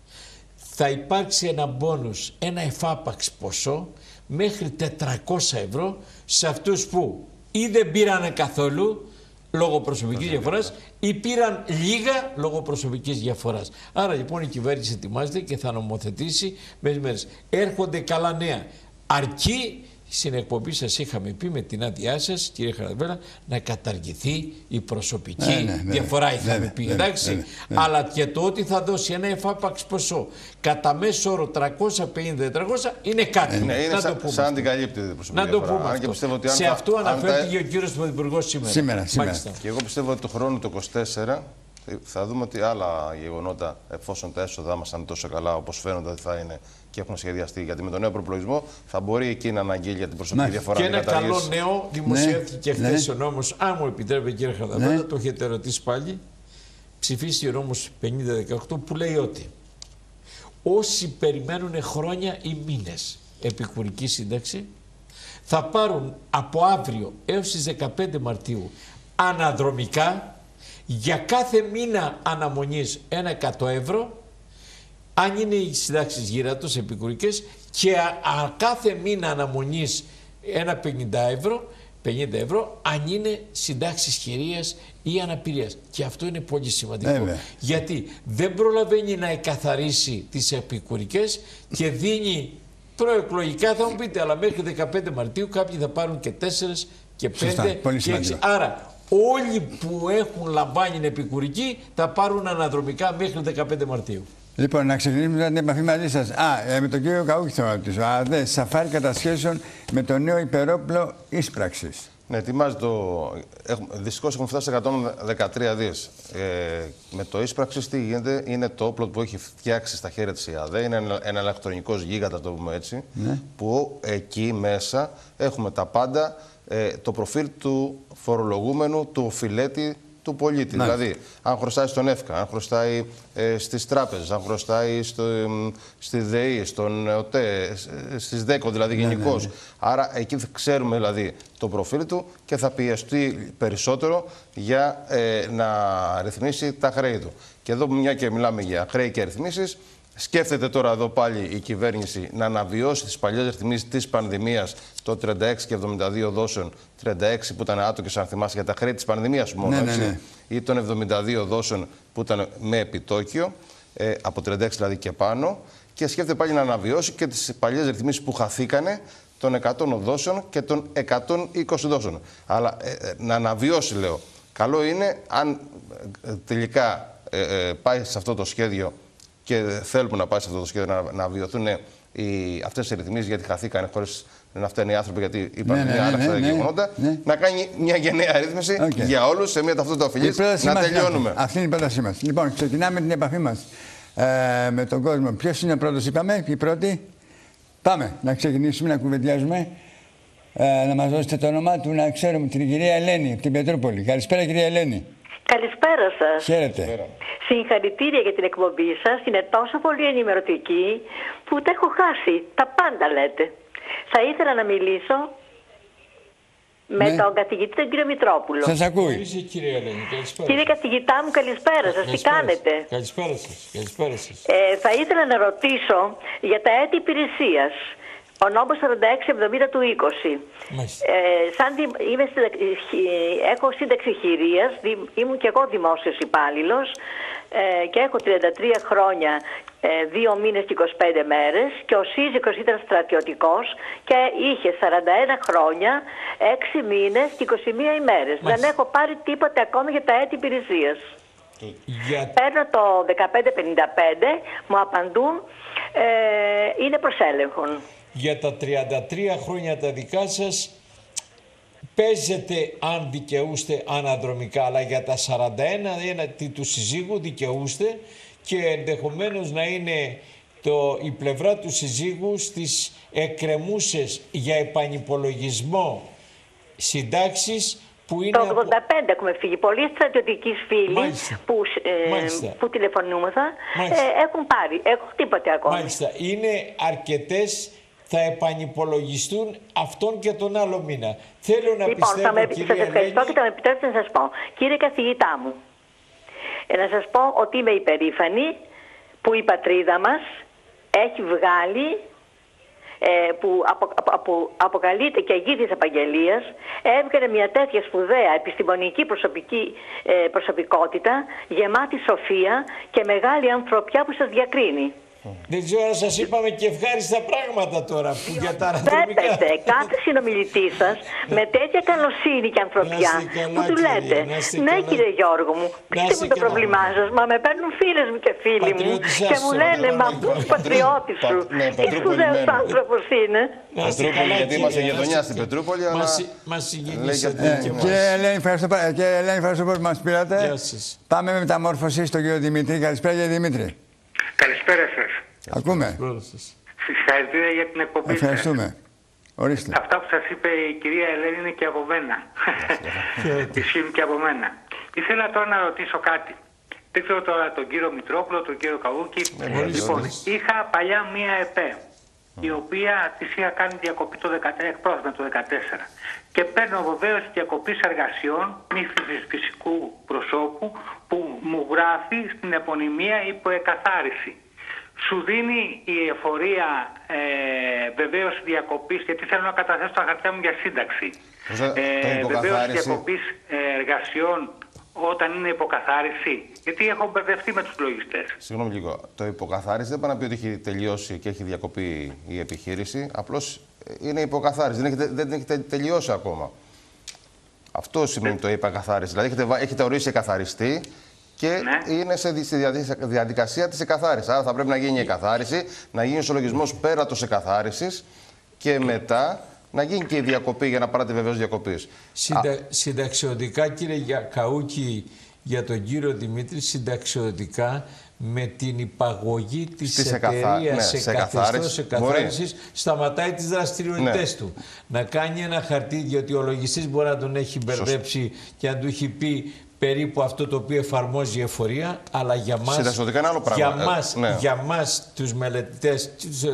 θα υπάρξει ένα μπόνους, ένα εφάπαξ ποσό μέχρι 400 ευρώ σε αυτούς που ή δεν πήρανε καθόλου λόγω προσωπικής διαφοράς ή πήραν λίγα λόγω προσωπικής διαφοράς. Άρα λοιπόν η κυβέρνηση ετοιμάζεται και θα νομοθετήσει μέσα μέρες. Έρχονται καλά νέα. Αρκεί στην εκπομπή σας είχαμε πει με την άδειά σας, κύριε Χαρδαβέλα, να καταργηθεί η προσωπική διαφορά, είχαμε πει, εντάξει. Αλλά και το ότι θα δώσει ένα εφάπαξ ποσό κατά μέσο όρο 350-400 είναι κάτι. Είναι σαν την καλύπτη προσωπική διαφορά. Να το πούμε αυτό. Σε αυτό αναφέρθηκε ο κύριος Πρωθυπουργός σήμερα. Και εγώ πιστεύω ότι το χρόνο του 24 θα δούμε ότι άλλα γεγονότα, εφόσον τα έσοδά μας είναι τόσο καλά όπως φαίνονται ότι θα είναι και έχουν σχεδιαστεί, γιατί με τον νέο προπολογισμό θα μπορεί εκεί να αναγγείλει για την προσωπική διαφορά. Και ένα καλό νέο δημοσιεύτηκε χθες ο νόμος, αν μου επιτρέπετε κύριε Χαρδαβέλα, το έχετε ρωτήσει πάλι, ψηφίσει ο νόμος 5018 που λέει ότι όσοι περιμένουν χρόνια ή μήνες επικουρική σύνταξη θα πάρουν από αύριο έως τις 15 Μαρτίου αναδρομικά για κάθε μήνα αναμονής 100 ευρώ, αν είναι οι συντάξεις γύρατος επικουρικές, και κάθε μήνα αναμονής 50 ευρώ, αν είναι συντάξεις χειρίας ή αναπηρίας. Και αυτό είναι πολύ σημαντικό. Γιατί δεν προλαβαίνει να εκαθαρίσει τις επικουρικές και δίνει προεκλογικά, θα μου πείτε, αλλά μέχρι 15 Μαρτίου κάποιοι θα πάρουν και 4 και 5 και 6. Άρα όλοι που έχουν λαμβάνει επικουρική θα πάρουν αναδρομικά μέχρι 15 Μαρτίου. Λοιπόν, να ξεκινήσουμε την επαφή μαζί σας. Με τον κύριο Καούκη θέλω να ρωτήσω. Σαφάρι κατασχέσεων με το νέο υπερόπλο ίσπραξης. Ναι, ετοιμάζεται δυστυχώς έχουμε φτάσει σε 113 δις. Με το ίσπραξης τι γίνεται, είναι το όπλο που έχει φτιάξει στα χέρια της ΕΑΔΕ. Είναι ένα ηλεκτρονικός γίγαντα, το πούμε έτσι, που εκεί μέσα έχουμε τα πάντα, το προφίλ του φορολογούμενου, του οφειλέτη, του πολίτη. Δηλαδή, αν χρωστάει στον ΕΦΚΑ, αν χρωστάει στις τράπεζες, αν χρωστάει στη ΔΕΗ, στον ΟΤΕ, στις ΔΕΚΟ δηλαδή γενικώς. Άρα εκεί ξέρουμε δηλαδή το προφίλ του και θα πιεστεί περισσότερο για να ρυθμίσει τα χρέη του. Και εδώ μια και μιλάμε για χρέη και ρυθμίσεις, σκέφτεται τώρα εδώ πάλι η κυβέρνηση να αναβιώσει τις παλιές ρυθμίσεις της πανδημίας, το 36 και 72 δόσεων, 36 που ήταν άτοκες αν θυμάσαι για τα χρέη της πανδημίας μόνο, ή των 72 δόσεων που ήταν με επιτόκιο, από 36 δηλαδή και πάνω, και σκέφτεται πάλι να αναβιώσει και τις παλιές ρυθμίσεις που χαθήκανε των 100 δόσεων και των 120 δόσεων. Αλλά να αναβιώσει, λέω. Καλό είναι αν τελικά πάει σε αυτό το σχέδιο, και θέλουμε να πάει σε αυτό το σχέδιο, να βιωθούν αυτές οι ρυθμίσεις, γιατί χαθήκανε χωρίς να φταίνουν οι άνθρωποι, γιατί είπαν μια άλλαξα γεγονότα. Να κάνει μια γενναία ρύθμιση για όλους σε μια ταυτότητα οφειλής, να τελειώνουμε. Αυτή είναι η πρότασή μας. Λοιπόν, ξεκινάμε την επαφή μας με τον κόσμο. Ποιος είναι ο πρώτος, είπαμε, η πρώτη. Πάμε να ξεκινήσουμε, να κουβεντιάζουμε. Να μας δώσετε το όνομά του, να ξέρουμε, την κυρία Ελένη από την Πετρούπολη. Καλησπέρα, κυρία Ελένη. Καλησπέρα σας. Χαίρετε. Συγχαρητήρια για την εκπομπή σας. Είναι τόσο πολύ ενημερωτική που τα έχω χάσει. Τα πάντα λέτε. Θα ήθελα να μιλήσω με τον καθηγητή τον κύριο Μητρόπουλο. Σας ακούει. Κύριε καθηγητά μου, καλησπέρα σας. Τι κάνετε? Καλησπέρα σας. Καλησπέρα σας. Θα ήθελα να ρωτήσω για τα έτη υπηρεσίας. Ο νόμος 4670 του 20. Έχω σύνταξη χειρίας, ήμουν και εγώ δημόσιος υπάλληλος και έχω 33 χρόνια, 2 μήνες και 25 μέρες, και ο σύζυγος ήταν στρατιωτικός και είχε 41 χρόνια, 6 μήνες και 21 ημέρες. Δεν έχω πάρει τίποτα ακόμη για τα έτη υπηρεσίας. Παίρνω το 1555, μου απαντούν είναι προς έλεγχον. Για τα 33 χρόνια τα δικά σας παίζετε αν δικαιούστε αναδρομικά, αλλά για τα 41 του συζύγου δικαιούστε, και ενδεχομένως να είναι η πλευρά του συζύγου στις εκκρεμούσες για επανυπολογισμό συντάξεις που είναι. Το 85 έχουμε φύγει. Πολλοί στρατιωτικοί φίλοι που τηλεφωνούμεθα έχουν πάρει. Έχουν τίποτε ακόμα. Μάλιστα. Είναι αρκετές. Θα επανυπολογιστούν αυτόν και τον άλλο μήνα. Θέλω να πιστεύω, σας ευχαριστώ και θα με επιτρέψετε να σας πω. Κύριε καθηγητά μου, να σας πω ότι είμαι υπερήφανη που η πατρίδα μας έχει βγάλει, που αποκαλείται και αγίδης απαγγελίας, έβγαλε μια τέτοια σπουδαία επιστημονική προσωπικότητα, γεμάτη σοφία και μεγάλη ανθρωπιά που σας διακρίνει. Δεν ξέρω αν σας είπαμε και ευχάριστα πράγματα τώρα που για τα αναδρομικά. Βλέπετε κάθε συνομιλητή σας με τέτοια καλοσύνη και ανθρωπιά που του λέτε ναι κύριε Γιώργο μου, πείτε μου το πρόβλημά σας, μα με παίρνουν φίλες μου και φίλοι μου και μου λένε μα πούς πατριώτης σου, τι σπουδαίος άνθρωπος είναι. Πετρούπολη, γιατί είμαστε γειτονιά στην Πετρούπολη, αλλά μας συγκινήσατε και μας. Κύριε Ελένη, ευχαριστώ πολύ που μας πήρατε. Πάμε με μεταμόρφωση στον κύριο Δημήτρη. Καλησπέρα κύριε Δημήτρη. Καλησπέρα σας. Ακούμε. Συγχαρητήρια για την εκπομπή σας. Ευχαριστούμε. Ορίστε. Αυτά που σας είπε η κυρία Ελένη είναι και από μένα. Ισχύουν και από μένα. Ήθελα τώρα να ρωτήσω κάτι. Δεν ξέρω τώρα τον κύριο Μητρόπουλο, τον κύριο Καούκη. Λοιπόν, είχα παλιά μία ΕΠΕ, η οποία της είχα κάνει διακοπή το 2014. Και παίρνω βεβαίως διακοπή εργασιών μη φυσικού προσώπου που μου γράφει στην επωνυμία υποεκαθάριση. Σου δίνει η εφορία βεβαίως διακοπής, γιατί θέλω να καταθέσω τα χαρτιά μου για σύνταξη. Βεβαίως διακοπής εργασιών όταν είναι υποκαθάριση. Γιατί έχω μπερδευτεί με τους λογιστές. Συγγνώμη λίγο. Το υποκαθάριση δεν πάει να πει ότι έχει τελειώσει και έχει διακοπεί η επιχείρηση. Απλώς είναι υποκαθάριση. Δεν έχει τελειώσει ακόμα. Αυτό σημαίνει το υποκαθάριση. Δηλαδή έχετε ορίσει εκαθαριστή και είναι στη διαδικασία της εκαθάρισης. Άρα θα πρέπει να γίνει η εκαθάριση, να γίνει ο ισολογισμός πέρατος εκαθάρισης και μετά να γίνει και η διακοπή για να πάρετε βεβαίως διακοπής. Συνταξιωτικά, κύριε Καούκη, για τον κύριο Δημήτρη, συνταξιωτικά με την υπαγωγή της εταιρείας σε καθεστώς εκαθάρισης σταματάει τις δραστηριότητες του. Να κάνει ένα χαρτί, διότι ο λογιστής μπορεί να τον έχει μπερδέψει και να του έχει πει περίπου αυτό το οποίο εφαρμόζει η εφορία, αλλά για μας, για μας τους μελετητές,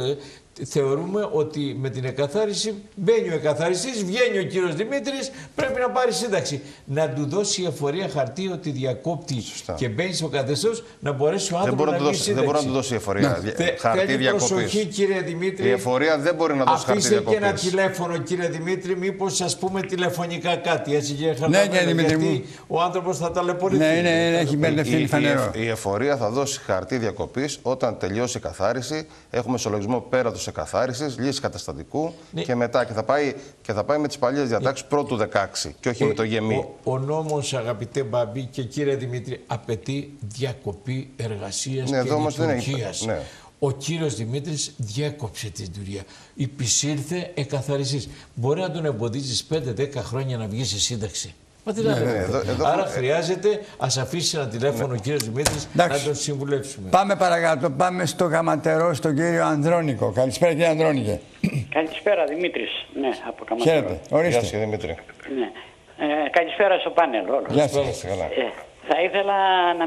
θεωρούμε ότι με την εκαθάριση μπαίνει ο εκαθαριστής, βγαίνει ο κύριος Δημήτρης, πρέπει να πάρει σύνταξη. Να του δώσει η εφορία χαρτί ότι διακόπτει και μπαίνει στο καθεστώς, να μπορέσει ο άνθρωπος να βγει σύνταξη. Δεν μπορεί να του δώσει η εφορία χαρτί διακοπής. Προσοχή, κύριε Δημήτρη. Η εφορία δεν μπορεί να δώσει χαρτί διακοπής. Αφήστε και ένα τηλέφωνο, κύριε Δημήτρη, μήπως σας πούμε τηλεφωνικά κάτι. Έτσι, κύριε Χαρτί, γιατί ο άνθρωπος θα ταλαιπωρηθεί. Ναι, έχει μπερδευτεί φανερό. Η εφορία θα δώσει χαρτί διακοπής όταν τελειώσει η καθάριση. Έχουμε ισολογισμό πέρατος εκαθάρισης, λύση καταστατικού και μετά και θα πάει με τις παλιές διατάξεις πρώτου 16 και όχι με το γεμί. Ο νόμος, αγαπητέ Μπαμπή και κύριε Δημήτρη, απαιτεί διακοπή εργασίας και λειτουργίας. Ο κύριος Δημήτρης διέκοψε τη δουλειά. Υπησύρθε εκαθαριστής. Μπορεί να τον εμποδίζεις 5-10 χρόνια να βγει σε σύνταξη. Μα τι άρα χρειάζεται, ας αφήσει ένα τηλέφωνο ο κύριος Δημήτρης να τον συμβουλεύσουμε. Πάμε παρακάτω, πάμε στο Γαματερό, στον κύριο Ανδρώνικο. Καλησπέρα κύριε Ανδρώνικε. Καλησπέρα Δημήτρης, ναι, από Γαματερό. Χαίρετε, ορίστε. Γεια σας Δημήτρη. Ναι. Καλησπέρα στο πάνελ όλο. Γεια σας. Θα ήθελα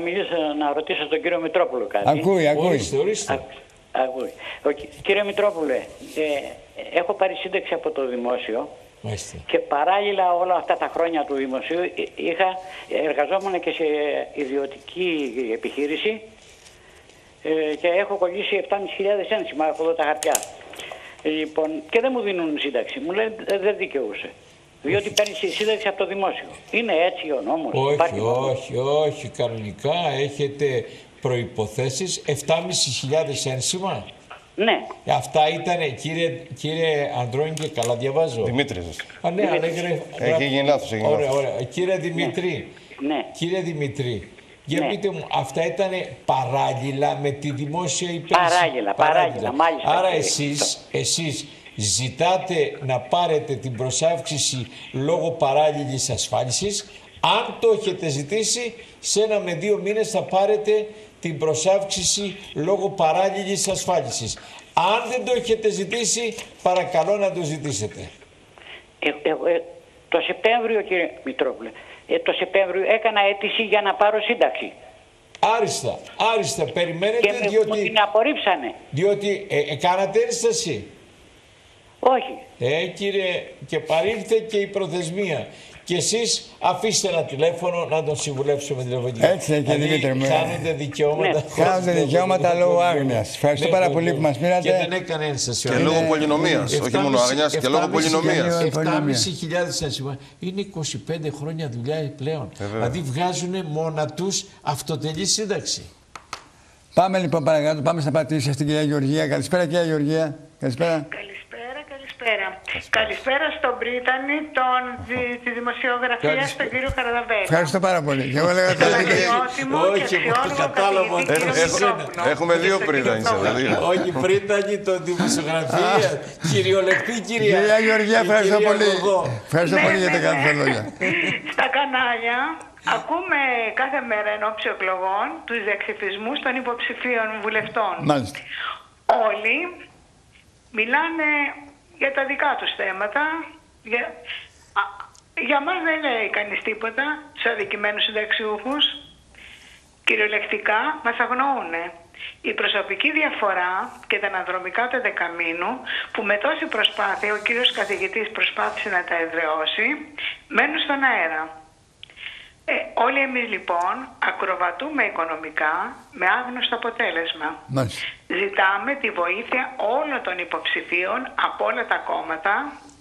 να ρωτήσω τον κύριο Μητρόπουλο κάτι. Ακούει. Ορίστε. Κύριε Μητρόπουλε, έχω πάρει σύνταξη από το δημόσιο. Μάλιστα. Και παράλληλα όλα αυτά τα χρόνια του δημοσίου εργαζόμουν και σε ιδιωτική επιχείρηση και έχω κολλήσει 7.500 ένσημα, έχω εδώ τα χαρτιά. Λοιπόν, και δεν μου δίνουν σύνταξη. Μου λένε δεν δικαιούσε. Διότι παίρνει σύνταξη από το δημόσιο. Είναι έτσι ο νόμος? Όχι. Κανονικά έχετε προϋποθέσεις 7.500 ένσημα. Ναι. Αυτά ήταν, κύριε Ανδρώνικε, καλά διαβάζω. Δημήτρης. Ναι, έχει γίνει λάθος. Ωραία. Κύριε Δημήτρη, κύριε Δημήτρη, για πείτε μου, αυτά ήταν παράλληλα με τη δημόσια υπηρεσία? Παράλληλα, μάλιστα. Άρα εσείς ζητάτε να πάρετε την προσάυξηση λόγω παράλληλης ασφάλισης. Αν το έχετε ζητήσει, σε 1 με 2 μήνες θα πάρετε την προσάυξηση λόγω παράλληλης ασφάλισης. Αν δεν το έχετε ζητήσει, παρακαλώ να το ζητήσετε. Το Σεπτέμβριο, κύριε Μητρόπουλε, το Σεπτέμβριο έκανα αίτηση για να πάρω σύνταξη. Άριστα, περιμένετε, και διότι... μου την απορρίψανε. Διότι κάνατε ένσταση. Όχι. Κύριε, και παρήλθε και η προθεσμία. Και εσείς αφήστε ένα τηλέφωνο να τον συμβουλεύσουμε τηλεφωνικά. Έτσι είναι, κύριε Δημήτρη μου. Χάνετε δικαιώματα. Χάνετε δικαιώματα λόγω άγνοιας. Ευχαριστώ πάρα πολύ που μας πήρατε. Και δεν έκανε ένσταση. Και λόγω πολυνομίας. Όχι μόνο άγνοιας, και λόγω πολυνομίας. 7.500 ένσημα. Είναι 25 χρόνια δουλειά πλέον. Δηλαδή βγάζουν μόνα τους αυτοτελή σύνταξη. Πάμε λοιπόν παρακάτω, πάμε στα πατήσια στην κυρία Γεωργία. Καλησπέρα κυρία Γεωργία. Καλησπέρα. Καλησπέρα στον Πρίτανη, τη δημοσιογραφία, στον κύριο Χαραδαβέλα. Ευχαριστώ πάρα πολύ. Και εγώ λέγα όχι, κατάλαβα. Έχουμε δύο Πρίτανη. Όχι, Πρίτανη, το δημοσιογραφία. Κυριολεκτή κυρία. Κυρία Γεωργία, ευχαριστώ πολύ. Ευχαριστώ πολύ για τα κάθε λόγια. Στα κανάλια ακούμε κάθε μέρα εν ώψη εκλογών τους διαξυφισμούς των υποψηφίων βουλευτών. Μάλιστα. Όλοι μιλάνε για τα δικά τους θέματα. Για μας δεν λέει κανείς τίποτα, τους αδικημένους συνταξιούχους. Κυριολεκτικά μας αγνοούνε. Η προσωπική διαφορά και τα αναδρομικά του δεκαμήνου, που με τόση προσπάθεια ο κύριος καθηγητής προσπάθησε να τα εδραιώσει, μένουν στον αέρα. Όλοι εμείς λοιπόν ακροβατούμε οικονομικά με άγνωστο αποτέλεσμα. Μάλιστα. Ζητάμε τη βοήθεια όλων των υποψηφίων από όλα τα κόμματα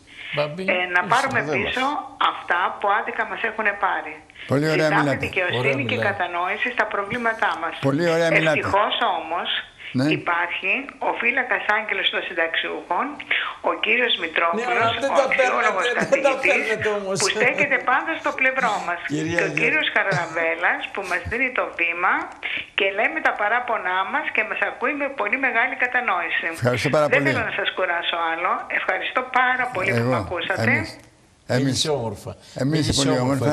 να πάρουμε πίσω αυτά που άδικα μας έχουν πάρει. Πολύ ωραία Ζητάμε μιλάτε. δικαιοσύνη και κατανόηση στα προβλήματά μας. Πολύ ωραία μιλάτε. Ευτυχώς όμως ναι. υπάρχει ο φύλακας άγγελος των συνταξιούχων, ο κύριος Μητρόπουλος, ο αξιόλογος καθηγητής, που στέκεται πάντα στο πλευρό μας. Και ο κύριος Χαραδαβέλας που μας δίνει το βήμα και λέμε τα παράπονά μας και μας ακούει με πολύ μεγάλη κατανόηση. Ευχαριστώ πάρα πολύ. Δεν θέλω να σας κουράσω άλλο. Ευχαριστώ πάρα πολύ που με ακούσατε. Εμείς όμορφα. Εμείς πολύ όμορφα.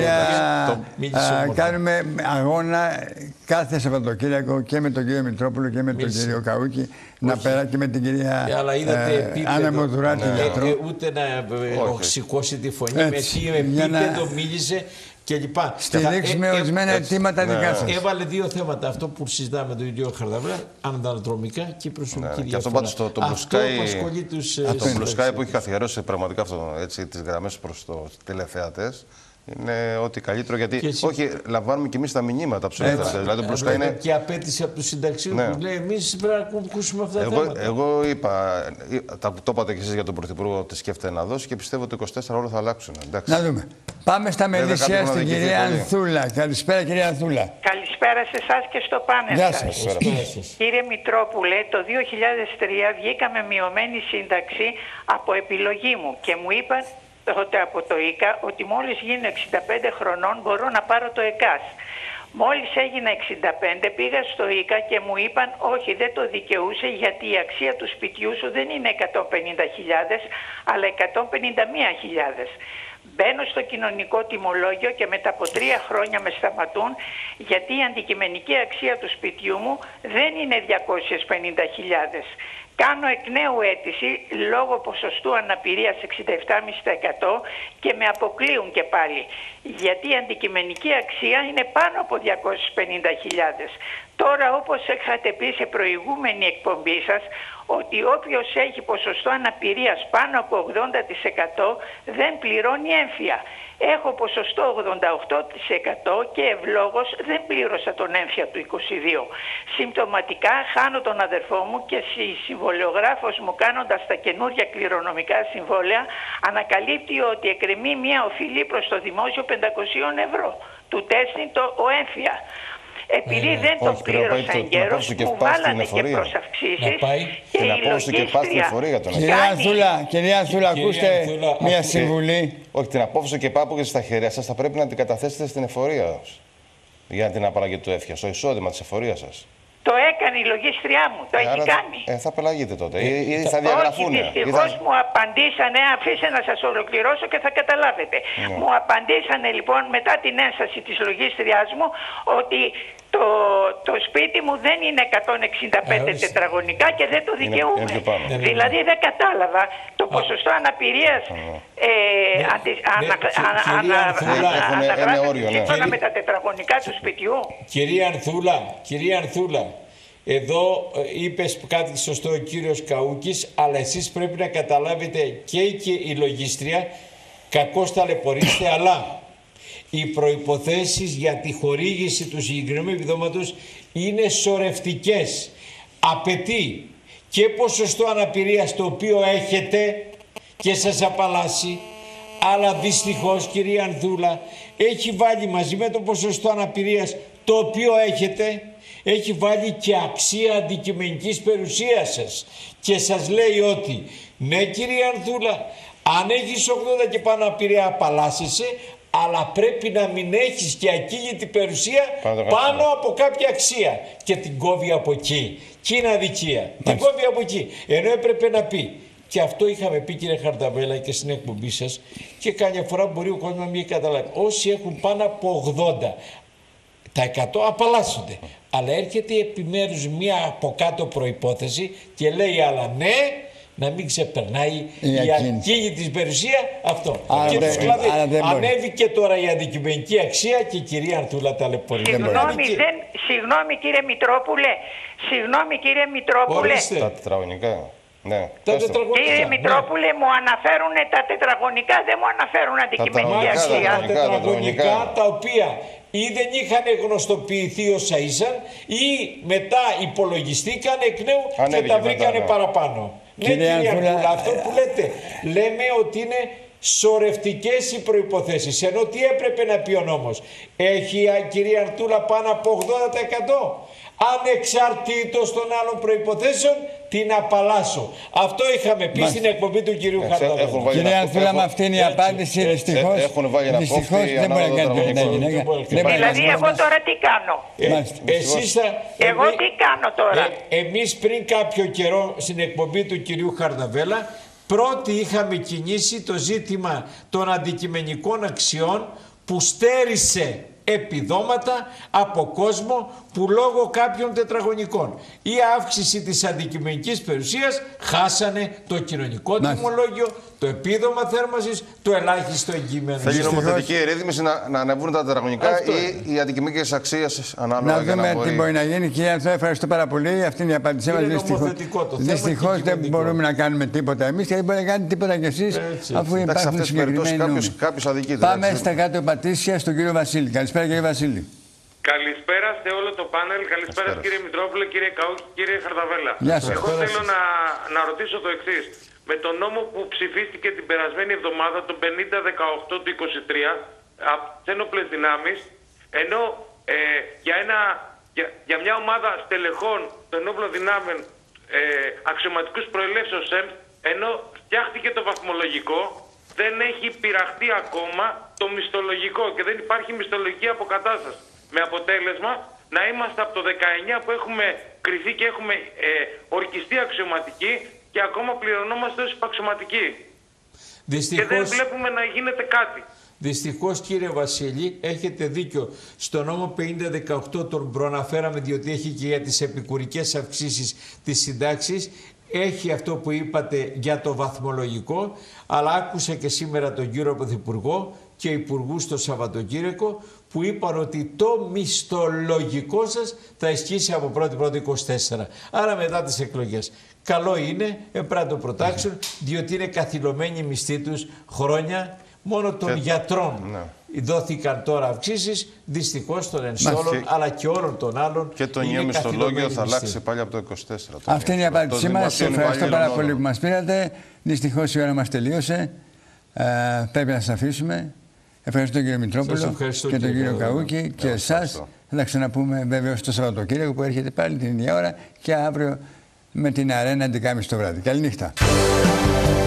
Κυρία, κάνουμε αγώνα κάθε Σαββατοκύριακο και με τον κύριο Μητρόπουλο και με τον κύριο Καούκη. Να πέρα και με την κυρία Άννα Μοδουράτη γιατρό. Ούτε να σηκώσει τη φωνή, με τι επίπεδο μίλησε κλπ. Στηρίξουμε ορισμένα αιτήματα δικά σας. Έβαλε δύο θέματα. Αυτό που συζητάμε με τον κύριο Χαραδαβέλα, αναδρομικά και προσωπική διαφορά. Και αυτό πάντως το μπλουσκάι που έχει καθιερώσει πραγματικά τις γραμμές προς τους τηλεθεατές. Είναι ό,τι καλύτερο, γιατί όχι, λαμβάνουμε και εμείς τα μηνύματα από τους ελεύθερους. Δηλαδή, το μπλουσκάι είναι. Και απέτηση από τους συνταξιούχους που λέει: εμείς πρέπει να ακούσουμε αυτά τα θέματα. Εγώ είπα, το είπατε και εσείς για τον Πρωθυπουργό ότι σκέφτεται να δώσει και πιστεύω ότι 24 όλα θα αλλάξουν. Εντάξει. Να δούμε. Πάμε στα μελισσιά στην κυρία Ανθούλα. Καλησπέρα, κυρία Ανθούλα. Καλησπέρα σε εσάς και στο πάνελ σας. Κύριε Μητρόπουλε, το 2003 βγήκα με μειωμένη σύνταξη από επιλογή μου και μου είπαν τότε από το ΙΚΑ ότι μόλις γίνω 65 χρονών μπορώ να πάρω το ΕΚΑΣ. Μόλις έγινα 65 πήγα στο ΙΚΑ και μου είπαν όχι, δεν το δικαιούσε γιατί η αξία του σπιτιού σου δεν είναι 150.000 αλλά 151.000. Μπαίνω στο κοινωνικό τιμολόγιο και μετά από 3 χρόνια με σταματούν γιατί η αντικειμενική αξία του σπιτιού μου δεν είναι 250.000. Κάνω εκ νέου αίτηση λόγω ποσοστού αναπηρίας 67,5% και με αποκλείουν και πάλι. Γιατί η αντικειμενική αξία είναι πάνω από 250.000. Τώρα, όπως είχατε πει σε προηγούμενη εκπομπή σας, ότι όποιος έχει ποσοστό αναπηρίας πάνω από 80% δεν πληρώνει έμφυα. Έχω ποσοστό 88% και ευλόγως δεν πλήρωσα τον έμφυα του 22. Συμπτωματικά χάνω τον αδερφό μου και η συμβολιογράφος μου κάνοντας τα καινούργια κληρονομικά συμβόλαια ανακαλύπτει ότι εκκρεμεί μια οφειλή προς το δημόσιο 500 ευρώ. Του τέσνει ο έμφυα. Επειδή δεν το πλήρωσα εγκαίρως, μου βάλανε και προσαυξήσεις και η λογίστρια... Κυρία Ανθούλα, ακούστε μια συμβουλή. Όχι, την απόφαση και πάπου και στα χέρια σας θα πρέπει να την καταθέσετε στην εφορία για την απαλλαγή του έμφυα, στο εισόδημα της εφορίας σας. Το έκανε η λογίστριά μου, το έχει κάνει. Θα απαλλαγείτε τότε ή θα διαγραφούν. Όχι, δυστυχώς μου απαντήσανε, αφήστε να σας ολοκληρώσω και θα καταλάβετε. Μου απαντήσανε λοιπόν μετά την ένσταση της λογίστριάς μου ότι το σπίτι μου δεν είναι 165 τετραγωνικά και δεν το δικαιούμαι. Δηλαδή δεν κατάλαβα το ποσοστό αναπηρίας αναγράφεται σύμφωνα με τα τετραγωνικά του σπιτιού. Κυρία Ανθούλα, εδώ είπες κάτι σωστό ο κύριος Καούκης, αλλά εσείς πρέπει να καταλάβετε και η λογίστρια, κακώς ταλαιπωρείστε, αλλά οι προϋποθέσεις για τη χορήγηση του συγκεκριμένου επιδόματος είναι σωρευτικές. Απαιτεί και ποσοστό αναπηρίας το οποίο έχετε και σας απαλλάσσει, αλλά δυστυχώς κυρία Ανθούλα έχει βάλει μαζί με το ποσοστό αναπηρίας το οποίο έχετε, έχει βάλει και αξία αντικειμενικής περιουσίας σας και σας λέει ότι ναι κύριε Ανθούλα, αν έχεις 80 και πάνω απειρία απαλλάσσεσαι, αλλά πρέπει να μην έχεις και ακίνητη περιουσία πάνω από κάποια αξία και την κόβει από εκεί. Και είναι αδικία. Την κόβει από εκεί. Ενώ έπρεπε να πει. Και αυτό είχαμε πει κύριε Χαρδαβέλα και στην εκπομπή σας και καμιά φορά μπορεί ο κόσμος να μην καταλάβει. Όσοι έχουν πάνω από 80% απαλλάσσονται. Αλλά έρχεται επιμέρους μία από κάτω προϋπόθεση και λέει αλλά ναι, να μην ξεπερνάει η ακίνητη περιουσία αυτό. Και δηλαδή ανέβηκε τώρα η αντικειμενική αξία και η κυρία Ανθούλα ταλαιπωρεί. Συγγνώμη κύριε Μητρόπουλε. Τα τετραγωνικά. Ναι, κύριε Μητρόπουλε, μου αναφέρουν τα τετραγωνικά, δεν μου αναφέρουν αντικειμενική αξία. Τα τετραγωνικά τα οποία ή δεν είχαν γνωστοποιηθεί όσα ήσαν ή μετά υπολογιστήκαν εκ νέου και τα βρήκανε παραπάνω. Ναι κύριε Ανθούλα, αυτό που λέτε, λέμε ότι είναι σωρευτικές οι προϋποθέσεις, ενώ τι έπρεπε να πει ο νόμος. Έχει κυρία Ανθούλα πάνω από 80%. Ανεξαρτήτως των άλλων προϋποθέσεων την απαλλάσσω. Αυτό είχαμε πει στην εκπομπή του κυρίου Χαρδαβέλα. Κυρία Ανθούλα, με αυτή είναι η απάντηση. Δυστυχώς δεν μπορεί να κάνει τέτοια γυναίκα. Δηλαδή εγώ τώρα τι κάνω. Εγώ τι κάνω τώρα. Εμείς πριν κάποιο καιρό στην εκπομπή του κυρίου Χαρδαβέλα πρώτοι είχαμε κινήσει το ζήτημα των αντικειμενικών αξιών που στέρισε επιδόματα από κόσμο που λόγω κάποιων τετραγωνικών ή αύξηση της αντικειμενικής περιουσίας χάσανε το κοινωνικό τιμολόγιο, το επίδομα θέρμανσης, το ελάχιστο εγγυημένο. Θέλει νομοθετική ερρύθμιση να ανεβούν τα τετραγωνικά ή οι αντικειμενικές αξίες ανάλογα. Να δούμε τι μπορεί να γίνει. Κυρία Ανθούλα, ευχαριστώ πάρα πολύ. Αυτή είναι η απάντησή μας. Δυστυχώς δεν μπορούμε να κάνουμε τίποτα εμείς και δεν μπορεί να κάνετε τίποτα κι εσείς αφού υπάρχουν συγκεκριμένοι νόμοι. Πάμε στα κάτω πατήσια στον κύριο Βασίλη. Καλησπέρα κύριε Βασίλη. Καλησπέρα σε όλο το πάνελ. Καλησπέρα κύριε Μητρόπουλο, κύριε Καούκη, κύριε Χαρδαβέλα. Εγώ θέλω να ρωτήσω το εξής. Με τον νόμο που ψηφίστηκε την περασμένη εβδομάδα, τον 5018 του 23, από τις ένοπλες δυνάμεις, ενώ για μια ομάδα στελεχών των ενόπλων δυνάμεων αξιωματικούς προελεύσεως ΣΕΜ, ενώ φτιάχτηκε το βαθμολογικό, δεν έχει πειραχτεί ακόμα το μισθολογικό και δεν υπάρχει μισθολογική αποκατάσταση. Με αποτέλεσμα να είμαστε από το 19 που έχουμε κριθεί και έχουμε ορκιστεί αξιωματικοί και ακόμα πληρωνόμαστε ως υπαξιωματικοί. Και δεν βλέπουμε να γίνεται κάτι. Δυστυχώς κύριε Βασίλη, έχετε δίκιο. Στο νόμο 5018 τον προαναφέραμε διότι έχει και για τις επικουρικές αυξήσεις της συντάξης. Έχει αυτό που είπατε για το βαθμολογικό, αλλά άκουσα και σήμερα τον κύριο Πρωθυπουργό και υπουργούς το Σαββατοκύριακο που είπαν ότι το μισθολογικό σας θα ισχύσει από 1η-1η-24. Άρα μετά τις εκλογές. Καλό είναι, πρέπει να το προτάξουν, διότι είναι καθυλωμένοι οι μισθοί τους χρόνια. Μόνο των γιατρών δόθηκαν τώρα αυξήσεις, δυστυχώς των ενσόλων, αλλά και όλων των άλλων. Και το νέο μισθολόγιο θα αλλάξει πάλι από το 24. Αυτή είναι η απάντησή μας. Ευχαριστώ πάρα πολύ που μας πήρατε. Δυστυχώς η ώρα μας τελείωσε. Πρέπει να σας αφήσουμε. Ευχαριστώ τον κύριο Μητρόπουλο και τον κύριο Καούκη και εσάς. Θα τα ξαναπούμε βέβαια στο Σαββατοκύριακο που έρχεται πάλι την ίδια ώρα και αύριο με την Αρένα 11.30 το βράδυ. Καληνύχτα.